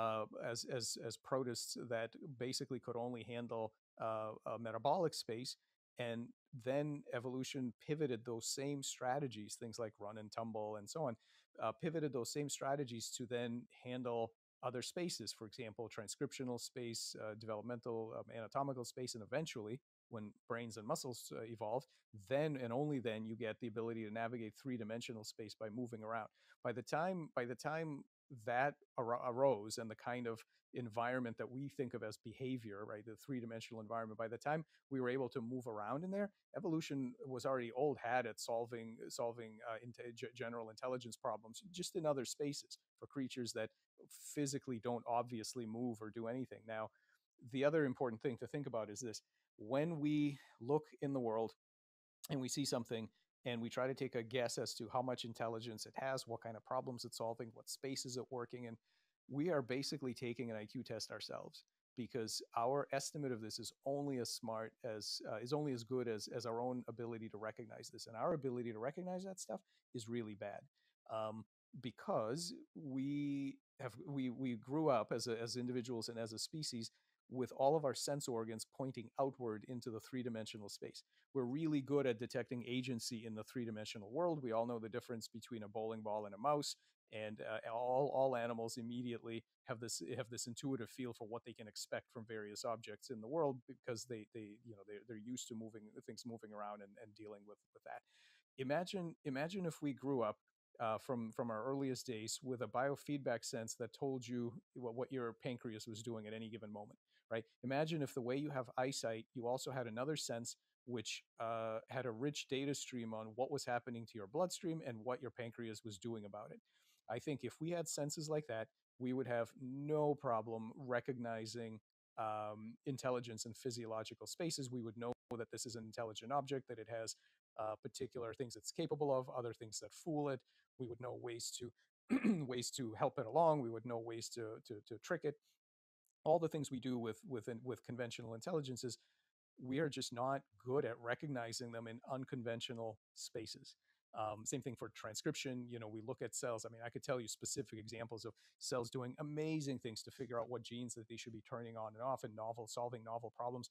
protists that basically could only handle a metabolic space, and then evolution pivoted those same strategies, things like run and tumble and so on, pivoted those same strategies to then handle other spaces, for example, transcriptional space, developmental, anatomical space, and eventually, when brains and muscles evolve, then and only then you get the ability to navigate three-dimensional space by moving around. By the time that arose, and the kind of environment that we think of as behavior, right, the three-dimensional environment, by the time we were able to move around in there, evolution was already old hat at solving general intelligence problems just in other spaces for creatures that physically don't obviously move or do anything. Now, the other important thing to think about is this: when we look in the world and we see something and we try to take a guess as to how much intelligence it has, what kind of problems it's solving, what space is it working in, we are basically taking an IQ test ourselves, because our estimate of this is only as good as our own ability to recognize this. And our ability to recognize that stuff is really bad. Because we grew up as individuals and as a species with all of our sense organs pointing outward into the three-dimensional space. We're really good at detecting agency in the three-dimensional world. We all know the difference between a bowling ball and a mouse, and all animals immediately have this intuitive feel for what they can expect from various objects in the world, because they're used to things moving around and dealing with that. Imagine if we grew up from our earliest days with a biofeedback sense that told you what your pancreas was doing at any given moment, right? Imagine if the way you have eyesight, you also had another sense which had a rich data stream on what was happening to your bloodstream and what your pancreas was doing about it. I think if we had senses like that, we would have no problem recognizing intelligence in physiological spaces. We would know that this is an intelligent object, that it has particular things it's capable of, other things that fool it. We would know ways to ways to help it along. We would know ways to trick it. All the things we do with conventional intelligences, we are just not good at recognizing them in unconventional spaces. Same thing for transcription. We look at cells. I mean, I could tell you specific examples of cells doing amazing things to figure out what genes that they should be turning on and off, and solving novel problems.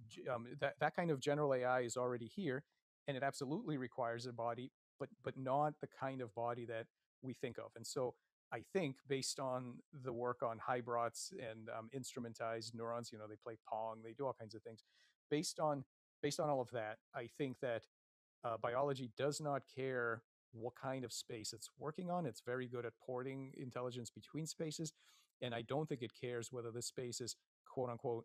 That kind of general AI is already here, and it absolutely requires a body, but not the kind of body that we think of. And so I think, based on the work on hybrids and instrumentized neurons, they play Pong, they do all kinds of things. Based on all of that, I think that biology does not care what kind of space it's working on. It's very good at porting intelligence between spaces, and I don't think it cares whether this space is quote unquote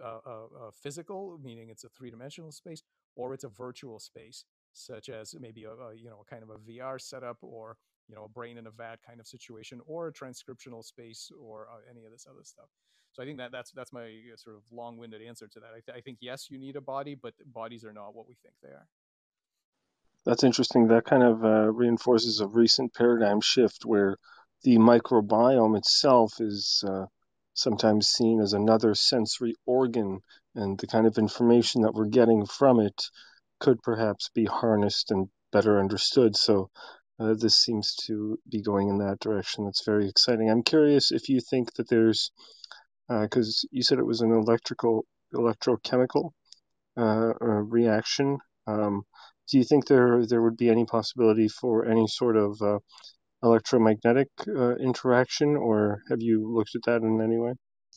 physical, meaning it's a three-dimensional space, or it's a virtual space, such as maybe a kind of a VR setup, or a brain in a vat kind of situation, or a transcriptional space, or any of this other stuff. So I think that's my sort of long-winded answer to that. I think yes, you need a body, but bodies are not what we think they are.
That's interesting. That kind of reinforces a recent paradigm shift where the microbiome itself is sometimes seen as another sensory organ, and the kind of information that we're getting from it could perhaps be harnessed and better understood. So this seems to be going in that direction. That's very exciting. I'm curious if you think that there's, because you said it was an electrochemical reaction. Do you think there would be any possibility for any sort of electromagnetic interaction, or have you looked at that in any way?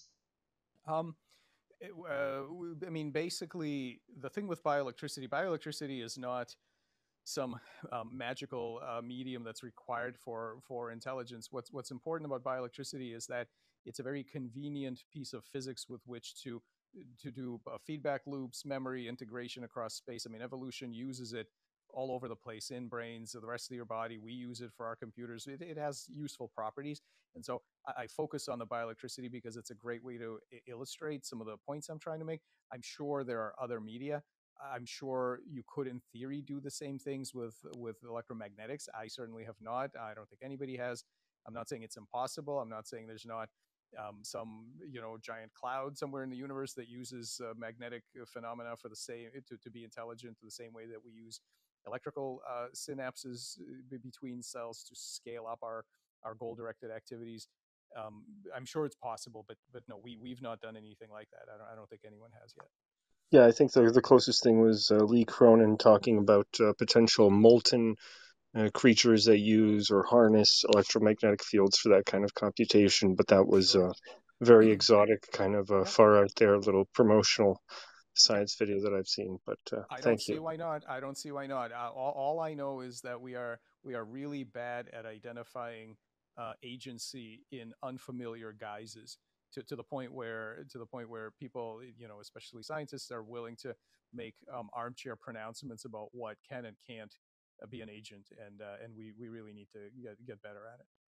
I mean, basically, the thing with bioelectricity is not some magical medium that's required for intelligence. What's important about bioelectricity is that it's a very convenient piece of physics with which to do feedback loops, memory integration across space. I mean, evolution uses it all over the place in brains, the rest of your body. We use it for our computers. It has useful properties. And so I focus on the bioelectricity because it's a great way to illustrate some of the points I'm trying to make. I'm sure there are other media. I'm sure you could, in theory, do the same things with electromagnetics. I certainly have not. I don't think anybody has. I'm not saying it's impossible. I'm not saying there's not some giant cloud somewhere in the universe that uses magnetic phenomena for the same to be intelligent the same way that we use electrical synapses between cells to scale up our goal directed activities. I'm sure it's possible, but no, we've not done anything like that. I don't think anyone has yet.
Yeah, I think the closest thing was Lee Cronin talking about potential molten creatures that use or harness electromagnetic fields for that kind of computation, but that was
Sure.
very exotic, kind of
Yeah.
far out there little promotional science video that I've seen. But
I don't
thank
see
you.
why not. I don't see why not. All I know is that we are really bad at identifying agency in unfamiliar guises to the point where people, especially scientists, are willing to make armchair pronouncements about what can and can't be an agent, and we really need to get better at it.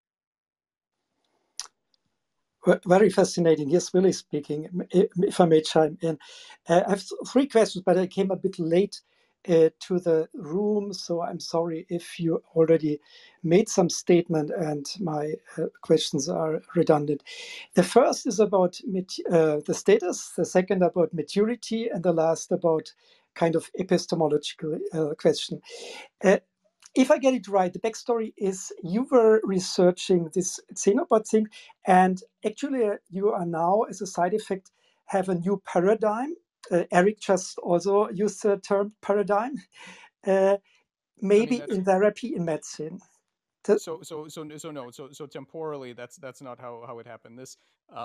Very fascinating. Yes, Willie speaking, if I may chime in. I have three questions, but I came a bit late to the room, so I'm sorry if you already made some statement and my questions are redundant. The first is about the status, the second about maturity, and the last about kind of epistemological question. If I get it right, the backstory is you were researching this xenobot thing, and actually you are now, as a side effect, have a new paradigm. Eric just also used the term paradigm, maybe in therapy, in medicine.
So temporally, that's not how it happened. This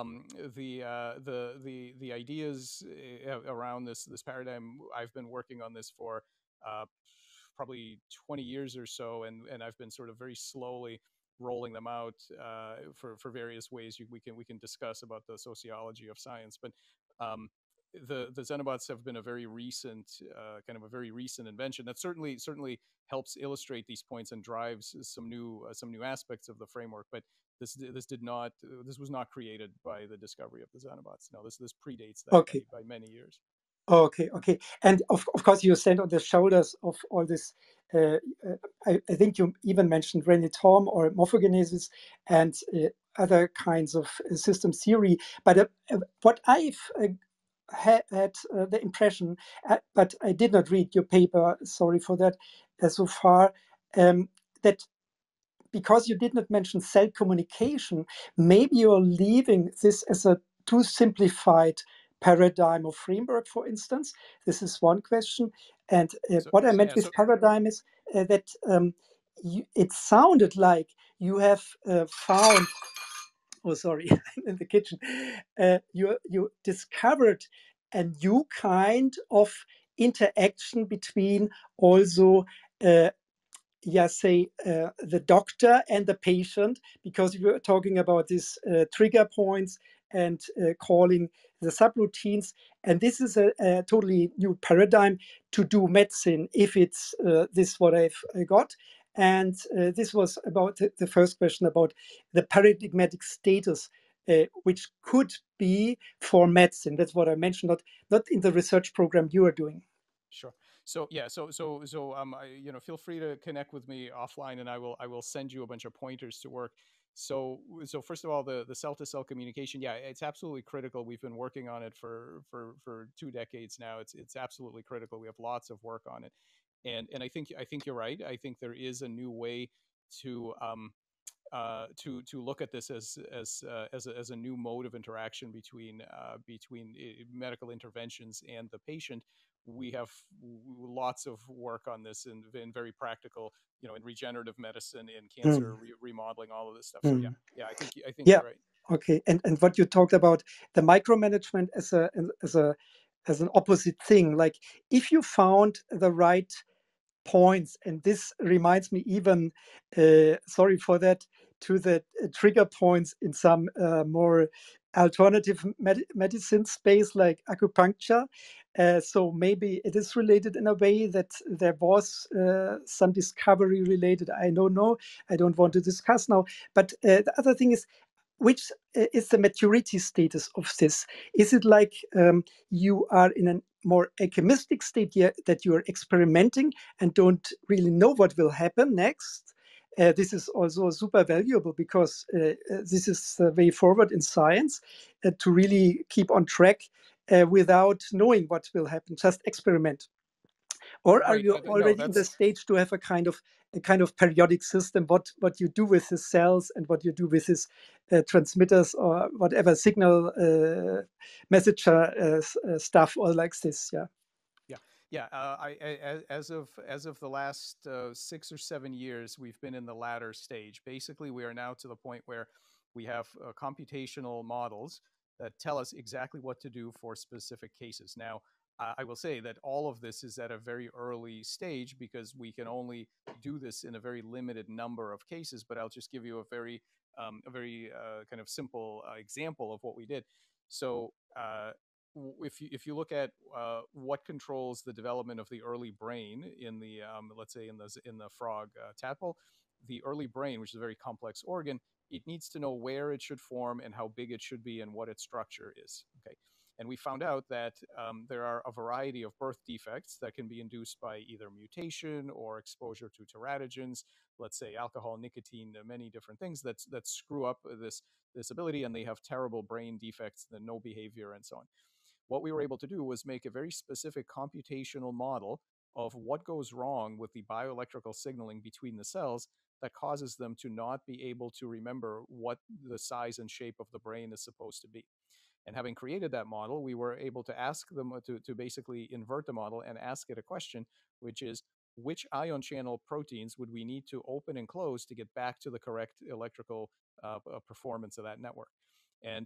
the ideas around this paradigm. I've been working on this for probably 20 years or so, and I've been sort of very slowly rolling them out for various ways we can discuss about the sociology of science. But the Xenobots have been a very recent invention that certainly helps illustrate these points and drives some new aspects of the framework. But this was not created by the discovery of the Xenobots. No, this predates that by many years.
Okay. And of course, you stand on the shoulders of all this. I think you even mentioned René Thom or morphogenesis and other kinds of system theory. But what I've had the impression, but I did not read your paper, sorry for that, so far, that because you did not mention cell communication, maybe you're leaving this as a too simplified paradigm or framework, for instance. This is one question. And what I meant with paradigm is that it sounded like you have found, oh, sorry, I'm in the kitchen. You discovered a new kind of interaction between also the doctor and the patient, because we were talking about these trigger points and calling the subroutines. And this is a totally new paradigm to do medicine, if it's this what I've got. And this was about the first question about the paradigmatic status, which could be for medicine. That's what I mentioned, not in the research program you are doing.
Sure. So yeah. Feel free to connect with me offline, and I will send you a bunch of pointers to work. So first of all, the cell to cell communication. Yeah, it's absolutely critical. We've been working on it for 2 decades now. It's absolutely critical. We have lots of work on it, and I think you're right. I think there is a new way to look at this as a new mode of interaction between medical interventions and the patient. We have lots of work on this in very practical, in regenerative medicine, in cancer remodeling, all of this stuff. So yeah, I think
Yeah.
you're right.
Okay, and what you talked about, the micromanagement as an opposite thing. Like if you found the right points, and this reminds me even, sorry for that, to the trigger points in some more alternative medicine space like acupuncture. So maybe it is related in a way that there was some discovery related. I don't know. I don't want to discuss now. But the other thing is, which is the maturity status of this? Is it like you are in a more alchemistic state here, that you are experimenting and don't really know what will happen next? This is also super valuable, because this is the way forward in science, to really keep on track without knowing what will happen, just experiment. Or are
Right.
you already in the stage to have a kind of periodic system, what you do with the cells and what you do with this transmitters or whatever signal messenger stuff, or like this?
Yeah. As of the last 6 or 7 years, we've been in the latter stage. Basically, we are now to the point where we have computational models that tell us exactly what to do for specific cases. Now, I will say that all of this is at a very early stage, because we can only do this in a very limited number of cases. But I'll just give you a very kind of simple example of what we did. So if you look at what controls the development of the early brain in the let's say in the frog tadpole, the early brain, which is a very complex organ, it needs to know where it should form and how big it should be and what its structure is. Okay. And we found out that there are a variety of birth defects that can be induced by either mutation or exposure to teratogens, let's say alcohol, nicotine, many different things that screw up this ability, and they have terrible brain defects, the no behavior, and so on. What we were able to do was make a very specific computational model of what goes wrong with the bioelectrical signaling between the cells that causes them to not be able to remember what the size and shape of the brain is supposed to be. And having created that model, we were able to ask them to basically invert the model and ask it a question, which is, which ion channel proteins would we need to open and close to get back to the correct electrical performance of that network? And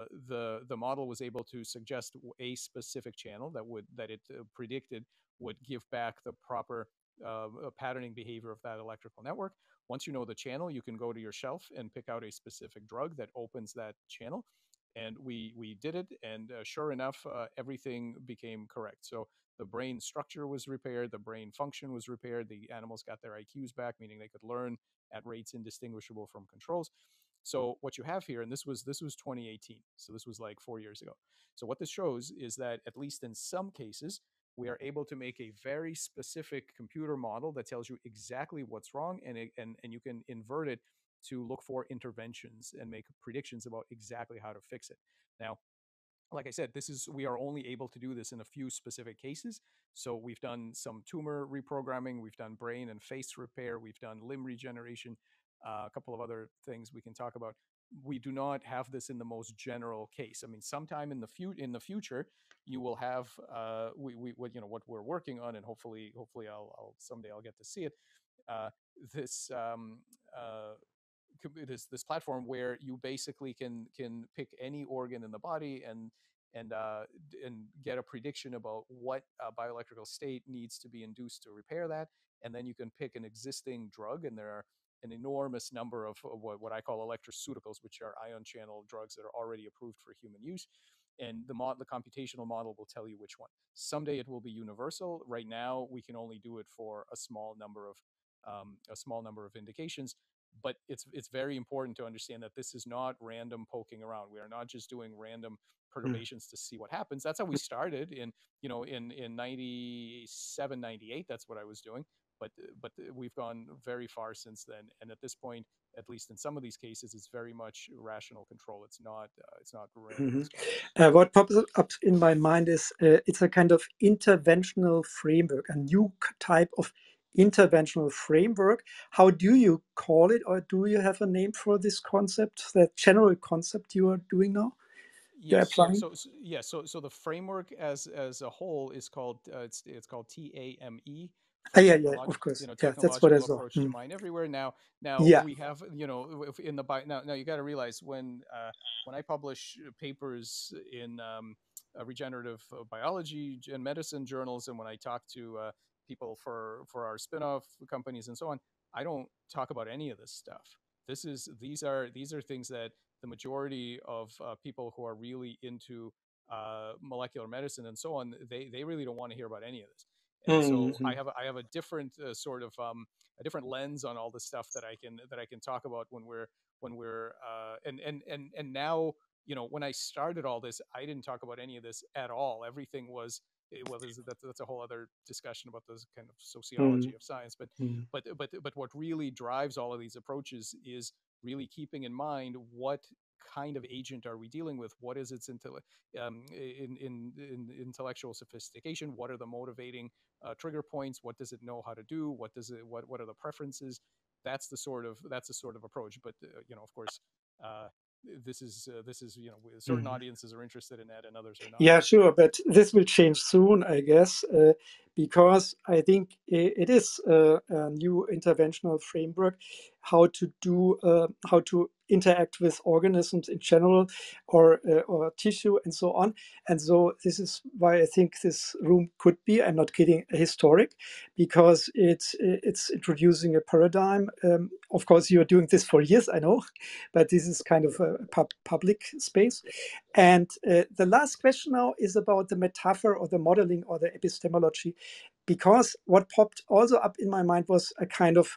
the model was able to suggest a specific channel that it predicted would give back the proper patterning behavior of that electrical network. Once you know the channel, you can go to your shelf and pick out a specific drug that opens that channel. And we did it, and sure enough, everything became correct. So the brain structure was repaired, the brain function was repaired, the animals got their IQs back, meaning they could learn at rates indistinguishable from controls. So what you have here, and this was 2018, so this was like 4 years ago. So what this shows is that, at least in some cases, we are able to make a very specific computer model that tells you exactly what's wrong, and you can invert it to look for interventions and make predictions about exactly how to fix it. Now, like I said, we are only able to do this in a few specific cases. So we've done some tumor reprogramming, we've done brain and face repair, we've done limb regeneration, a couple of other things we can talk about. We do not have this in the most general case. I mean, sometime in the future, you will have what we're working on, and hopefully I'll someday I'll get to see it. This this platform where you basically can pick any organ in the body and get a prediction about what bioelectrical state needs to be induced to repair that, and then you can pick an existing drug, and there are an enormous number of what I call electroceuticals, which are ion channel drugs that are already approved for human use. And the computational model will tell you which one. Someday it will be universal. Right now, we can only do it for a small number of indications. But it's very important to understand that this is not random poking around. We are not just doing random perturbations to see what happens. That's how we started in 97, 98. That's what I was doing. But we've gone very far since then. And at this point, at least in some of these cases, it's very much rational control. It's not random discovery.
What pops up in my mind is it's a kind of interventional framework, a new type of interventional framework. How do you call it, or do you have a name for this concept, that general concept you are doing now? You're
Yes.
applying?
So the framework as a whole is called it's called TAME
Ah,
for
yeah, yeah, of course. Yeah, that's what I
technological
saw.
approach to mind everywhere. Now
Yeah.
we have in the now you got to realize when I publish papers in regenerative biology and medicine journals, and when I talk to people for our spin-off companies and so on, I don't talk about any of this stuff. These are things that the majority of people who are really into molecular medicine and so on, they really don't want to hear about any of this. And so
Mm-hmm.
I have a different a different lens on all the stuff that I can talk about when we're and now when I started all this, I didn't talk about any of this at all. Everything was that's a whole other discussion about the kind of sociology of science.
Mm-hmm.
But what really drives all of these approaches is really keeping in mind what kind of agent are we dealing with? What is its in intellectual sophistication? What are the motivating trigger points? What does it know how to do? What are the preferences? That's the sort of approach. But of course, uh, this is certain audiences are interested in that and others are not.
Yeah, sure, but this will change soon, I guess, because I think it is a new interventional framework, how to interact with organisms in general, or tissue and so on. And so this is why I think this room could be, I'm not kidding, historic, because it's introducing a paradigm. Of course, you're doing this for years, I know, but this is kind of a public space. And the last question now is about the metaphor or the modeling or the epistemology, because what popped also up in my mind was a kind of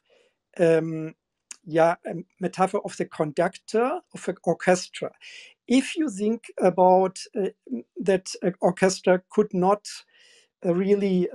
a metaphor of the conductor of an orchestra. If you think about that an orchestra could not really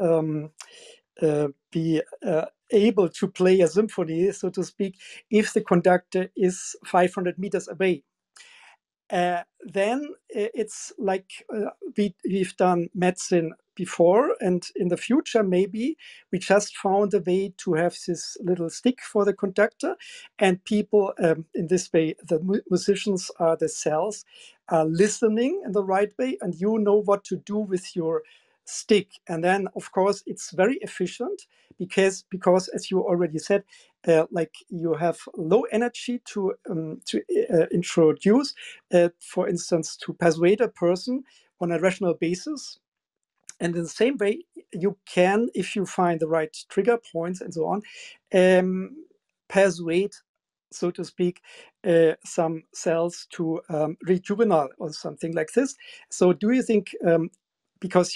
be able to play a symphony, so to speak, if the conductor is 500 meters away, then it's like we've done medicine before, and in the future maybe we just found a way to have this little stick for the conductor, and people in this way, the musicians are the cells, are listening in the right way, and you know what to do with your stick. And then of course it's very efficient, because as you already said, like you have low energy to introduce, for instance, to persuade a person on a rational basis. And in the same way, you can, if you find the right trigger points and so on, persuade, so to speak, some cells to rejuvenate or something like this. So, do you think, because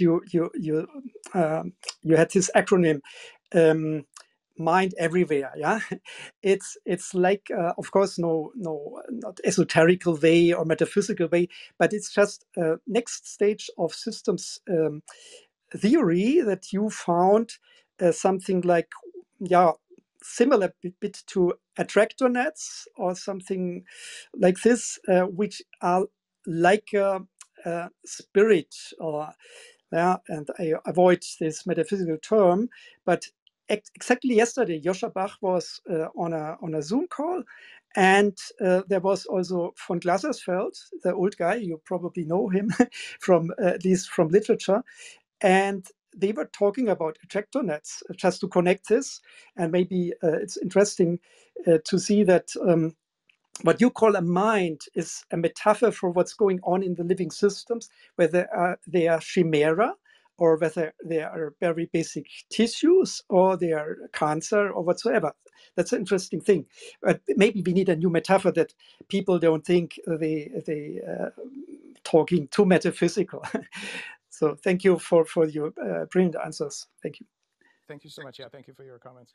you had this acronym, mind everywhere, yeah, it's like of course not esoterical way or metaphysical way, but it's just next stage of systems theory that you found something like, yeah, similar bit to attractor nets or something like this, which are like a spirit, or yeah, and I avoid this metaphysical term, but exactly yesterday, Joscha Bach was on a Zoom call, and there was also von Glasersfeld, the old guy, you probably know him from at least from literature, and they were talking about attractor nets, just to connect this, and maybe it's interesting to see that. What you call a mind is a metaphor for what's going on in the living systems, whether they are chimera, or whether they are very basic tissues, or they are cancer, or whatsoever. That's an interesting thing. But maybe we need a new metaphor that people don't think they talking too metaphysical. So thank you for your brilliant answers. Thank you.
Thank you so much. Yeah, thank you for your comments.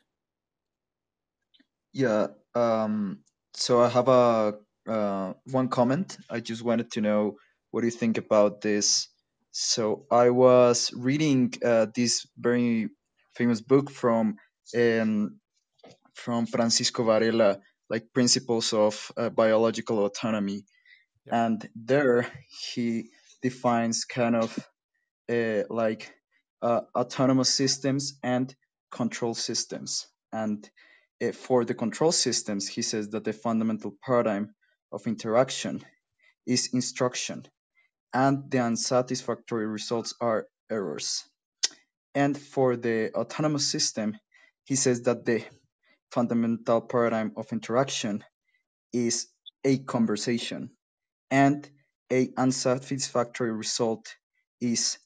Yeah. So I have a one comment. I just wanted to know what do you think about this. So I was reading this very famous book um, from Francisco Varela, like Principles of Biological Autonomy,
Yep.
and there he defines kind of like autonomous systems and control systems. And for the control systems, he says that the fundamental paradigm of interaction is instruction, and the unsatisfactory results are errors. And for the autonomous system, he says that the fundamental paradigm of interaction is a conversation, and a unsatisfactory result is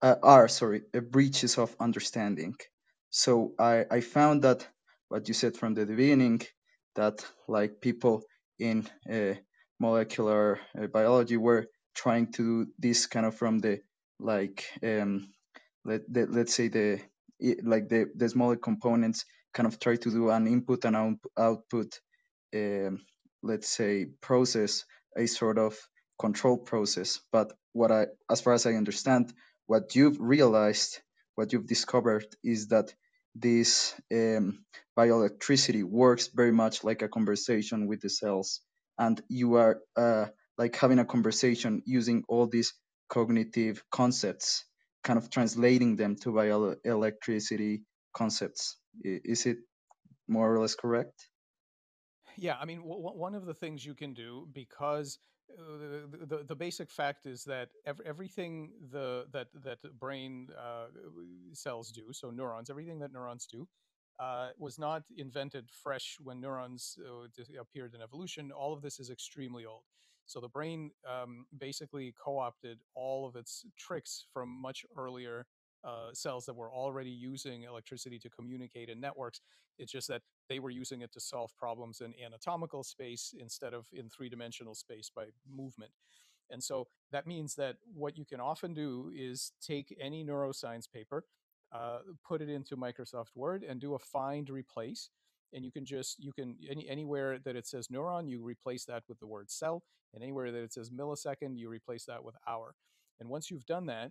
breaches of understanding. So I found that what you said from the beginning, that like people in molecular biology were trying to do this kind of from the like let's say the smaller components, kind of try to do an input and output um, let's say process, a sort of control process. But as far as I understand, what you've realized, what you've discovered is that this bioelectricity works very much like a conversation with the cells, and you are like having a conversation using all these cognitive concepts, kind of translating them to bioelectricity concepts. Is it more or less correct?
Yeah, I mean, one of the things you can do, because the basic fact is that everything that brain cells do, so neurons, everything that neurons do, was not invented fresh when neurons appeared in evolution. All of this is extremely old. So the brain basically co-opted all of its tricks from much earlier cells that were already using electricity to communicate in networks. It's just that they were using it to solve problems in anatomical space instead of in three-dimensional space by movement. And so that means that what you can often do is take any neuroscience paper, put it into Microsoft Word, and do a find replace. And anywhere that it says neuron, you replace that with the word cell, and anywhere that it says millisecond, you replace that with hour. And once you've done that,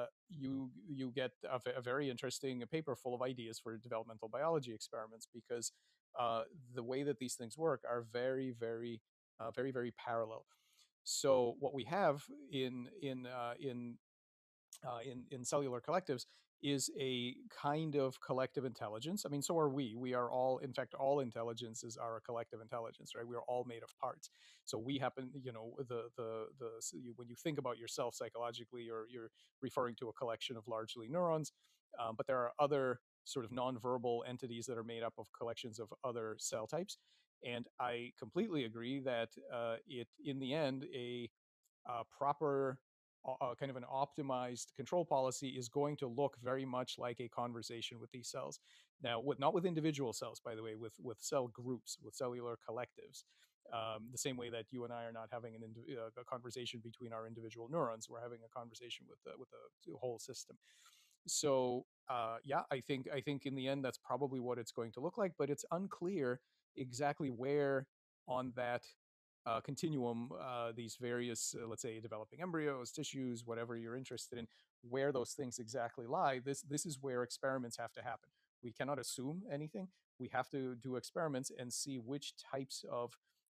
you get a very interesting paper full of ideas for developmental biology experiments, because the way that these things work are very parallel. So what we have in cellular collectives is a kind of collective intelligence. I mean, so are we. We are all, in fact, all intelligences are a collective intelligence, right? We are all made of parts. So we happen, when you think about yourself psychologically, you're referring to a collection of largely neurons, but there are other sort of nonverbal entities that are made up of collections of other cell types. And I completely agree that in the end, a proper kind of an optimized control policy is going to look very much like a conversation with these cells. Now, not with individual cells, by the way, with cell groups, with cellular collectives. The same way that you and I are not having a conversation between our individual neurons, we're having a conversation with the whole system. So yeah, I think in the end that's probably what it's going to look like, but it's unclear exactly where on that continuum these various, let's say, developing embryos, tissues, whatever you're interested in, where those things exactly lie. This is where experiments have to happen. We cannot assume anything. We have to do experiments and see which types of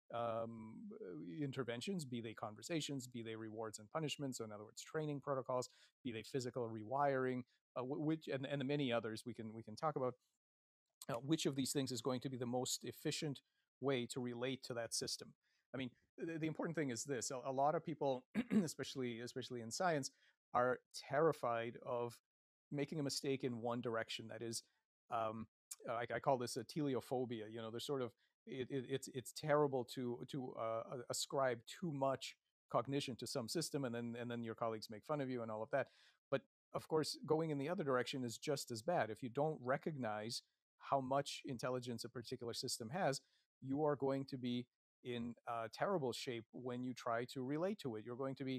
interventions, be they conversations, be they rewards and punishments, so in other words, training protocols, be they physical rewiring, which and the many others we can talk about. Which of these things is going to be the most efficient way to relate to that system? I mean, the important thing is this: a lot of people, especially in science, are terrified of making a mistake in one direction. That is, um, I call this a teleophobia. There's sort of it's terrible to ascribe too much cognition to some system, and then your colleagues make fun of you and all of that. But of course, going in the other direction is just as bad. If you don't recognize how much intelligence a particular system has, you are going to be in terrible shape when you try to relate to it. You're going to be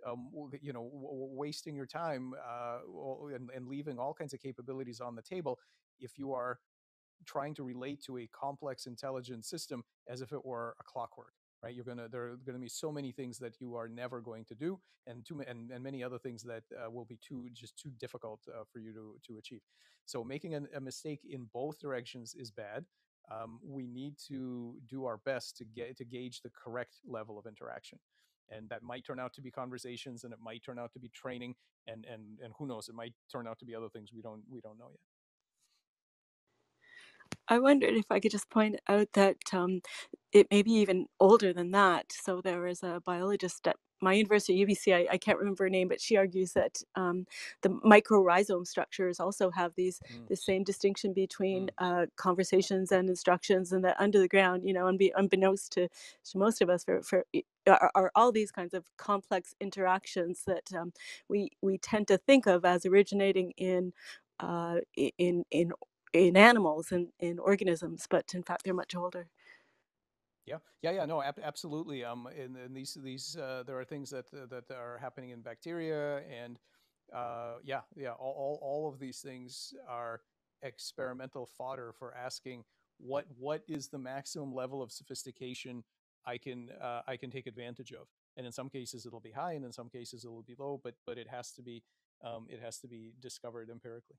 wasting your time and leaving all kinds of capabilities on the table if you are trying to relate to a complex intelligent system as if it were a clockwork, right? There are going to be so many things that you are never going to do, and many other things that will be too difficult for you to achieve. So making a mistake in both directions is bad. We need to do our best to gauge the correct level of interaction, and that might turn out to be conversations, and it might turn out to be training, and who knows, it might turn out to be other things we don't know yet.
I wondered if I could just point out that it may be even older than that. So there was a biologist at my university, UBC, I can't remember her name, but she argues that the mycorrhizome structures also have the same distinction between conversations and instructions, and that under the ground, unbeknownst to most of us, are all these kinds of complex interactions that we tend to think of as originating in in animals and in organisms, but in fact they're much older.
Yeah. No, absolutely. And these there are things that are happening in bacteria, and yeah. All of these things are experimental fodder for asking what is the maximum level of sophistication I can take advantage of. And in some cases it'll be high, and in some cases it will be low. But it has to be discovered empirically.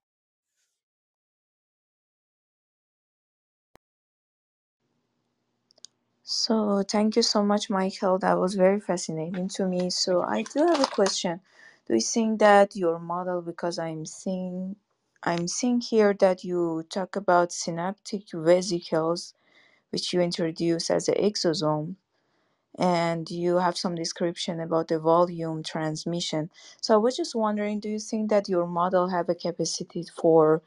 So thank you so much, Michael. That was very fascinating to me. So I do have a question. Do you think that your model, because I'm seeing here that you talk about synaptic vesicles, which you introduce as an exosome, and you have some description about the volume transmission. So I was just wondering, do you think that your model have a capacity for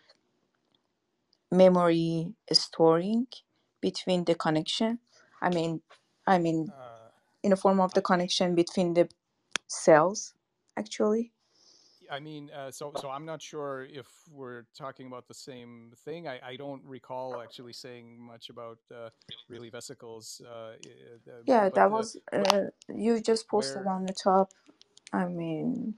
memory storing between the connection? I mean, in the form of the connection between the cells, actually.
So I'm not sure if we're talking about the same thing. I don't recall actually saying much about really vesicles.
Yeah,
But
that was you just posted
where
on the top. I mean,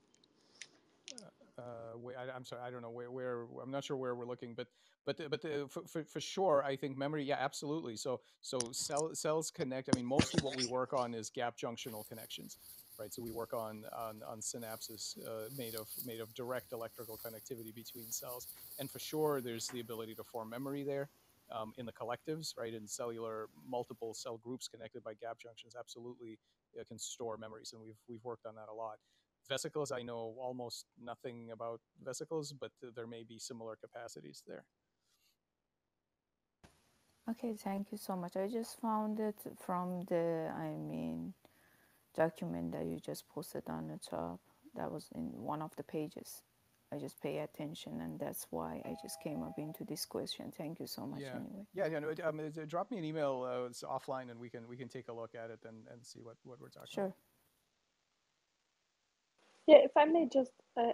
I'm sorry, I don't know where I'm not sure where we're looking, but for sure, I think memory, yeah, absolutely. So cells connect. I mean, mostly what we work on is gap junctional connections, right? So we work on synapses made of direct electrical connectivity between cells, and for sure, there's the ability to form memory there. In the collectives, right, in cellular multiple cell groups connected by gap junctions, absolutely can store memories, and we've worked on that a lot. Vesicles, I know almost nothing about vesicles, but there may be similar capacities there.
Okay, thank you so much. I just found it from the, document that you just posted on the top. That was in one of the pages. I just pay attention, and that's why I just came up into this question. Thank you so much.
Yeah.
Anyway.
No, drop me an email. It's offline, and we can take a look at it and see what we're talking
Sure.
about.
Yeah, if I may just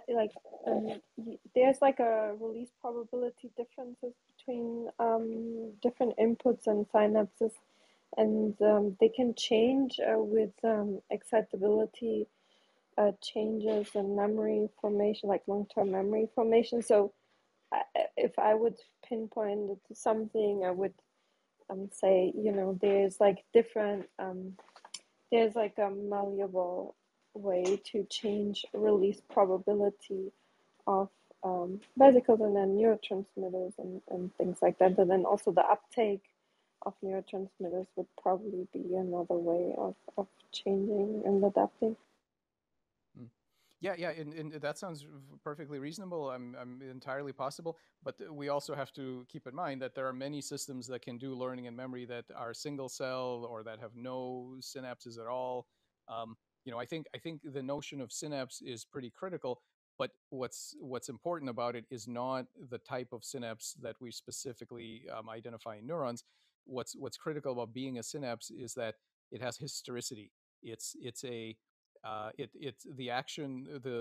there's like a release probability differences between different inputs and synapses, and they can change with excitability changes and memory formation, like long-term memory formation. So if I would pinpoint it to something, I would say, there's like different, there's like a malleable way to change release probability of vesicles and then neurotransmitters and things like that. And then also the uptake of neurotransmitters would probably be another way of changing and adapting.
Yeah, and that sounds perfectly reasonable. I'm entirely possible, but we also have to keep in mind that there are many systems that can do learning and memory that are single cell or that have no synapses at all. I think the notion of synapse is pretty critical, but what's important about it is not the type of synapse that we specifically identify in neurons. What's critical about being a synapse is that it has historicity. It's a it's the action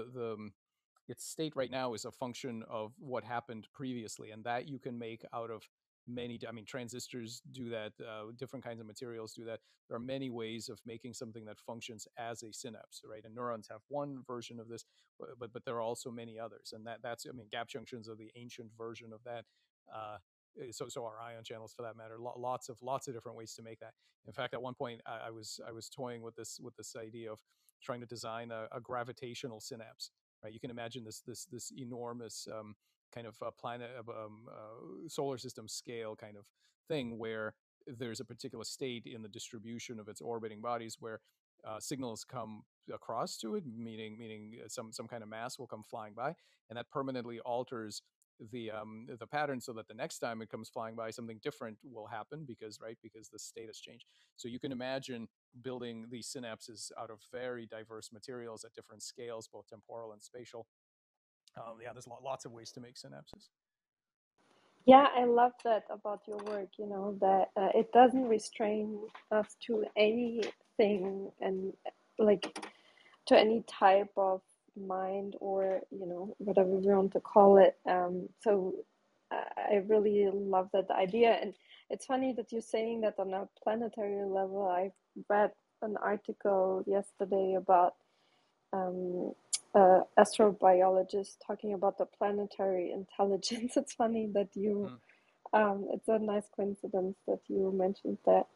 its state right now is a function of what happened previously, and that you can make out of transistors do that, different kinds of materials do that. There are many ways of making something that functions as a synapse, right? And neurons have one version of this, but there are also many others, and that's gap junctions are the ancient version of that. So are ion channels, for that matter. Lots of different ways to make that. In fact, at one point I was toying with this idea of trying to design a gravitational synapse, right? You can imagine this enormous kind of planet, solar system scale kind of thing, where there's a particular state in the distribution of its orbiting bodies where signals come across to it, meaning some kind of mass will come flying by, and that permanently alters the pattern, so that the next time it comes flying by, something different will happen, because the state has changed. So you can imagine building these synapses out of very diverse materials at different scales, both temporal and spatial. Yeah, there's lots of ways to make synapses.
Yeah, I love that about your work, that it doesn't restrain us to anything, and like to any type of mind, or whatever we want to call it. So I really love that idea. And it's funny that you're saying that on a planetary level. I read an article yesterday about astrobiologist talking about the planetary intelligence. It's funny that you, it's a nice coincidence that you mentioned that.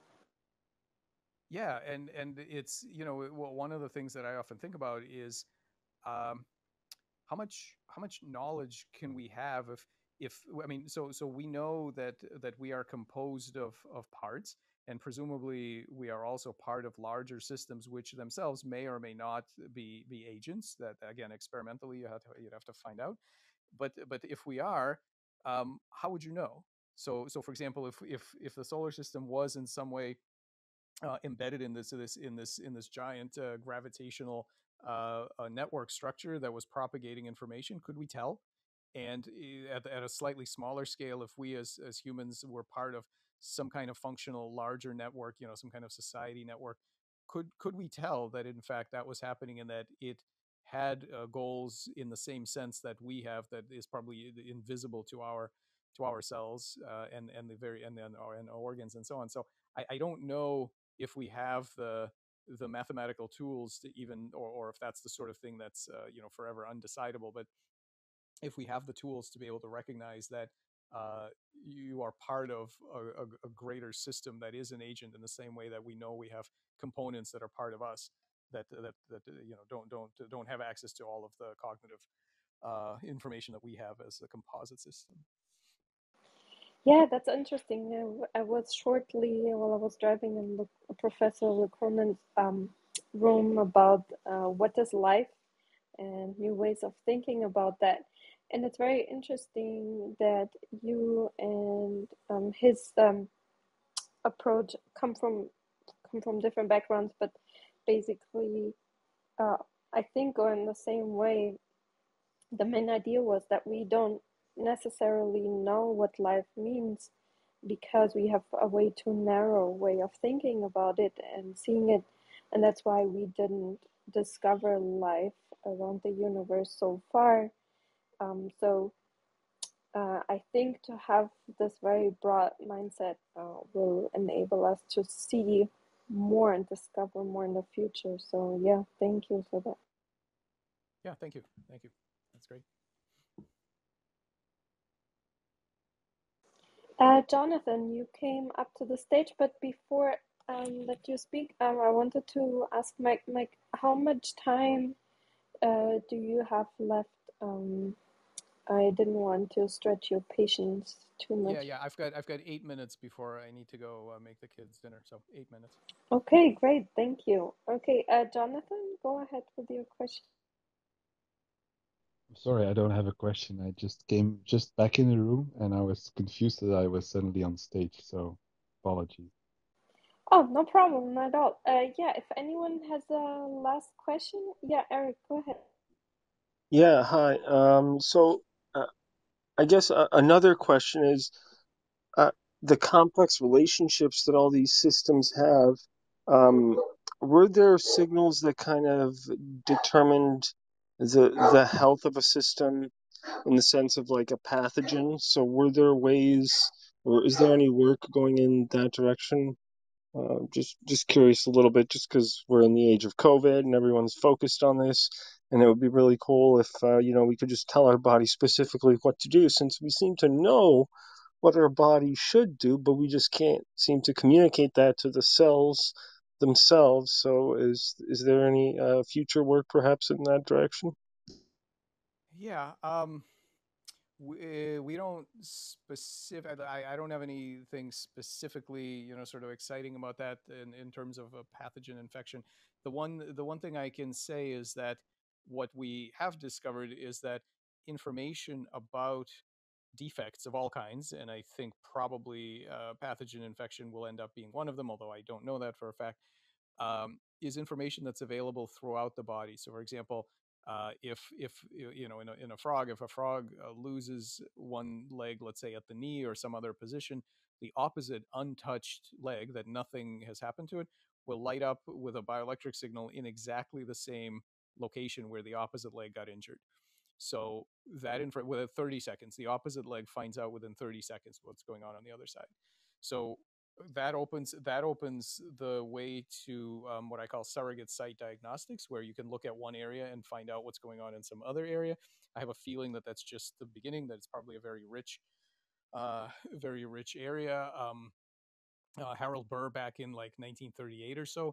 Yeah, and it's one of the things that I often think about is how much knowledge can we have if I mean, so we know that we are composed of parts, and presumably we are also part of larger systems, which themselves may or may not be agents. That, again, experimentally you'd have to find out. But if we are, how would you know? So for example, if the solar system was in some way embedded in this giant gravitational network structure that was propagating information, could we tell? And at a slightly smaller scale, if we as humans were part of some kind of functional larger network, some kind of society network, could we tell that in fact that was happening, and that it had goals in the same sense that we have, that is probably invisible to our cells, and the very and our organs and so on. So I don't know if we have the mathematical tools to even, or if that's the sort of thing that's forever undecidable. But if we have the tools to be able to recognize that you are part of a greater system that is an agent, in the same way that we know we have components that are part of us, that don't have access to all of the cognitive information that we have as a composite system.
Yeah, that's interesting. I was shortly, while I was driving in Professor Lecorman's room about what is life and new ways of thinking about that. And it's very interesting that you and his approach come from different backgrounds, but basically, uh, I think, go in the same way. The main idea was that we don't necessarily know what life means, because we have a way too narrow way of thinking about it and seeing it, and that's why we didn't discover life around the universe so far. So I think to have this very broad mindset will enable us to see more and discover more in the future. So yeah, thank you for that.
Yeah, thank you. That's great.
Jonathan, you came up to the stage, but before that you speak, I wanted to ask Mike, how much time do you have left? I didn't want to stretch your patience too much.
Yeah. I've got 8 minutes before I need to go make the kids dinner. So 8 minutes.
Okay, great. Thank you. Okay, Jonathan, go ahead with your question.
Sorry, I don't have a question. I just came back in the room and I was confused that I was suddenly on stage, so apologies.
Oh, no problem, not at all. Yeah, if anyone has a last question, yeah, Eric, go ahead.
Yeah, hi. So I guess another question is uh, the complex relationships that all these systems have. Um, were there signals that kind of determined the health of a system in the sense of like a pathogen? So were there ways, or is there any work going in that direction? Just curious a little bit, just because we're in the age of COVID and everyone's focused on this, and it would be really cool if we could just tell our body specifically what to do, since we seem to know what our body should do, but we just can't seem to communicate that to the cells themselves. So is there any future work perhaps in that direction?
Yeah. We don't specific. I don't have anything specifically, sort of exciting about that in terms of a pathogen infection. The one thing I can say is that what we have discovered is that information about defects of all kinds, and I think probably pathogen infection will end up being one of them, although I don't know that for a fact, is information that's available throughout the body. So, for example, if in a frog, if a frog loses one leg, let's say at the knee or some other position, the opposite untouched leg that nothing has happened to it will light up with a bioelectric signal in exactly the same location where the opposite leg got injured. So that within 30 seconds, the opposite leg finds out within 30 seconds what's going on the other side. So that opens the way to what I call surrogate site diagnostics, where you can look at one area and find out what's going on in some other area. I have a feeling that that's just the beginning, that it's probably a very rich area. Harold Burr, back in like 1938 or so,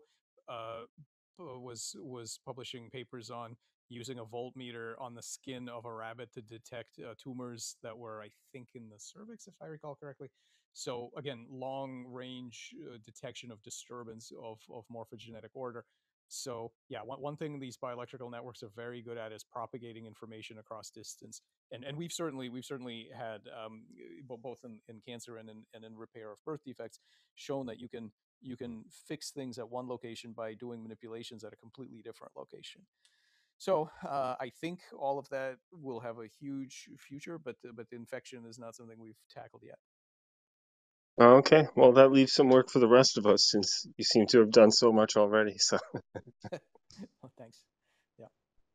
was publishing papers on using a voltmeter on the skin of a rabbit to detect tumors that were, I think, in the cervix, if I recall correctly. So again, long range detection of disturbance of morphogenetic order. So yeah, one thing these bioelectrical networks are very good at is propagating information across distance. And we've certainly had both in cancer and in repair of birth defects, shown that you can fix things at one location by doing manipulations at a completely different location. So I think all of that will have a huge future, but the infection is not something we've tackled yet.
Okay, well, that leaves some work for the rest of us, since you seem to have done so much already. So
Well, thanks. Yeah.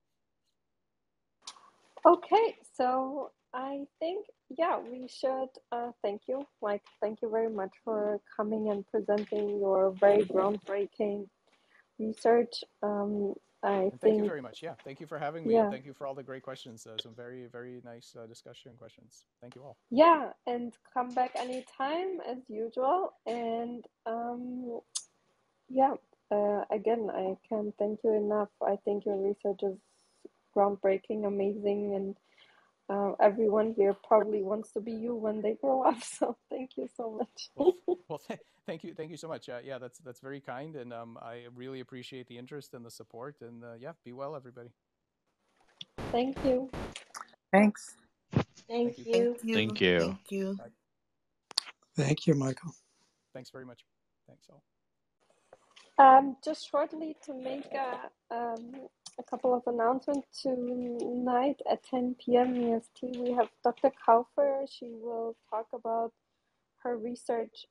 Okay, so I think, yeah, we should thank you, Mike. Thank you very much for coming and presenting your very groundbreaking research.
Thank you very much. Yeah, thank you for having me,
yeah.
and thank you for all the great questions. Some very, very nice discussion questions. Thank you all.
Yeah, and come back anytime as usual. And yeah, again, I can't thank you enough. I think your research is groundbreaking, amazing, and everyone here probably wants to be you when they grow up. So thank you so much.
Well, thank you so much. Yeah, that's very kind, and I really appreciate the interest and the support. And yeah, be well, everybody.
Thank you.
Thanks.
Thank you.
Thank you.
Thank you.
Bye.
Thank you, Michael.
Thanks very much. Thanks all.
Just shortly to make a couple of announcements. Tonight at 10 p.m. EST, we have Dr. Kaufer. She will talk about her research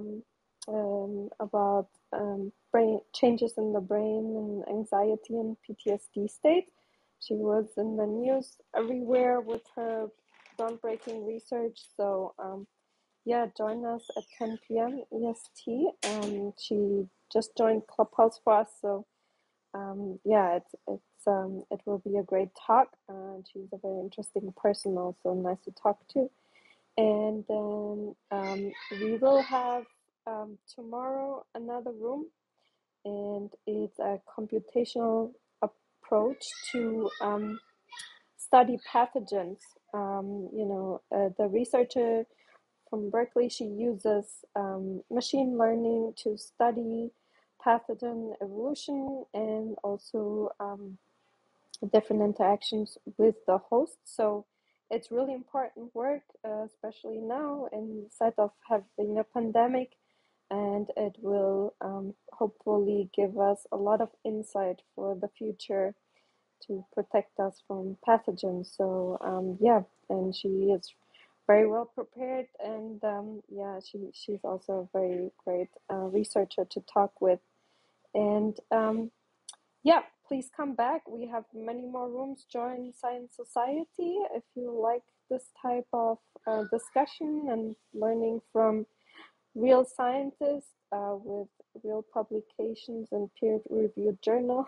about brain changes in the brain and anxiety and PTSD state. She was in the news everywhere with her groundbreaking research. So yeah, join us at 10 p.m. EST. She just joined Clubhouse for us, so yeah, it will be a great talk. She's a very interesting person, also nice to talk to. And then we will have tomorrow another room, and it's a computational approach to study pathogens. The researcher from Berkeley, she uses machine learning to study pathogen evolution and also different interactions with the host. So it's really important work, especially now in sight of having a pandemic, and it will hopefully give us a lot of insight for the future to protect us from pathogens. So yeah, and she is very well prepared, and yeah, she's also a very great researcher to talk with. And yeah, please come back. We have many more rooms. Join Science Society if you like this type of discussion and learning from real scientists with real publications and peer-reviewed journals.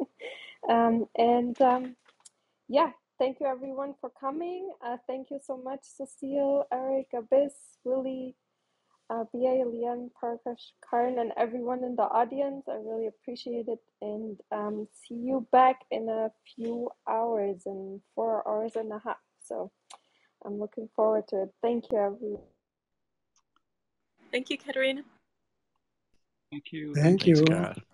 Yeah, thank you everyone for coming. Thank you so much, Cecile, Eric, Abyss, Willie, BA, Lian, Parkash, Karan, and everyone in the audience. I really appreciate it. And see you back in a few hours, in 4 hours and a half. So I'm looking forward to it. Thank you, everyone.
Thank you, Katerina.
Thank you.
Thanks, Kat.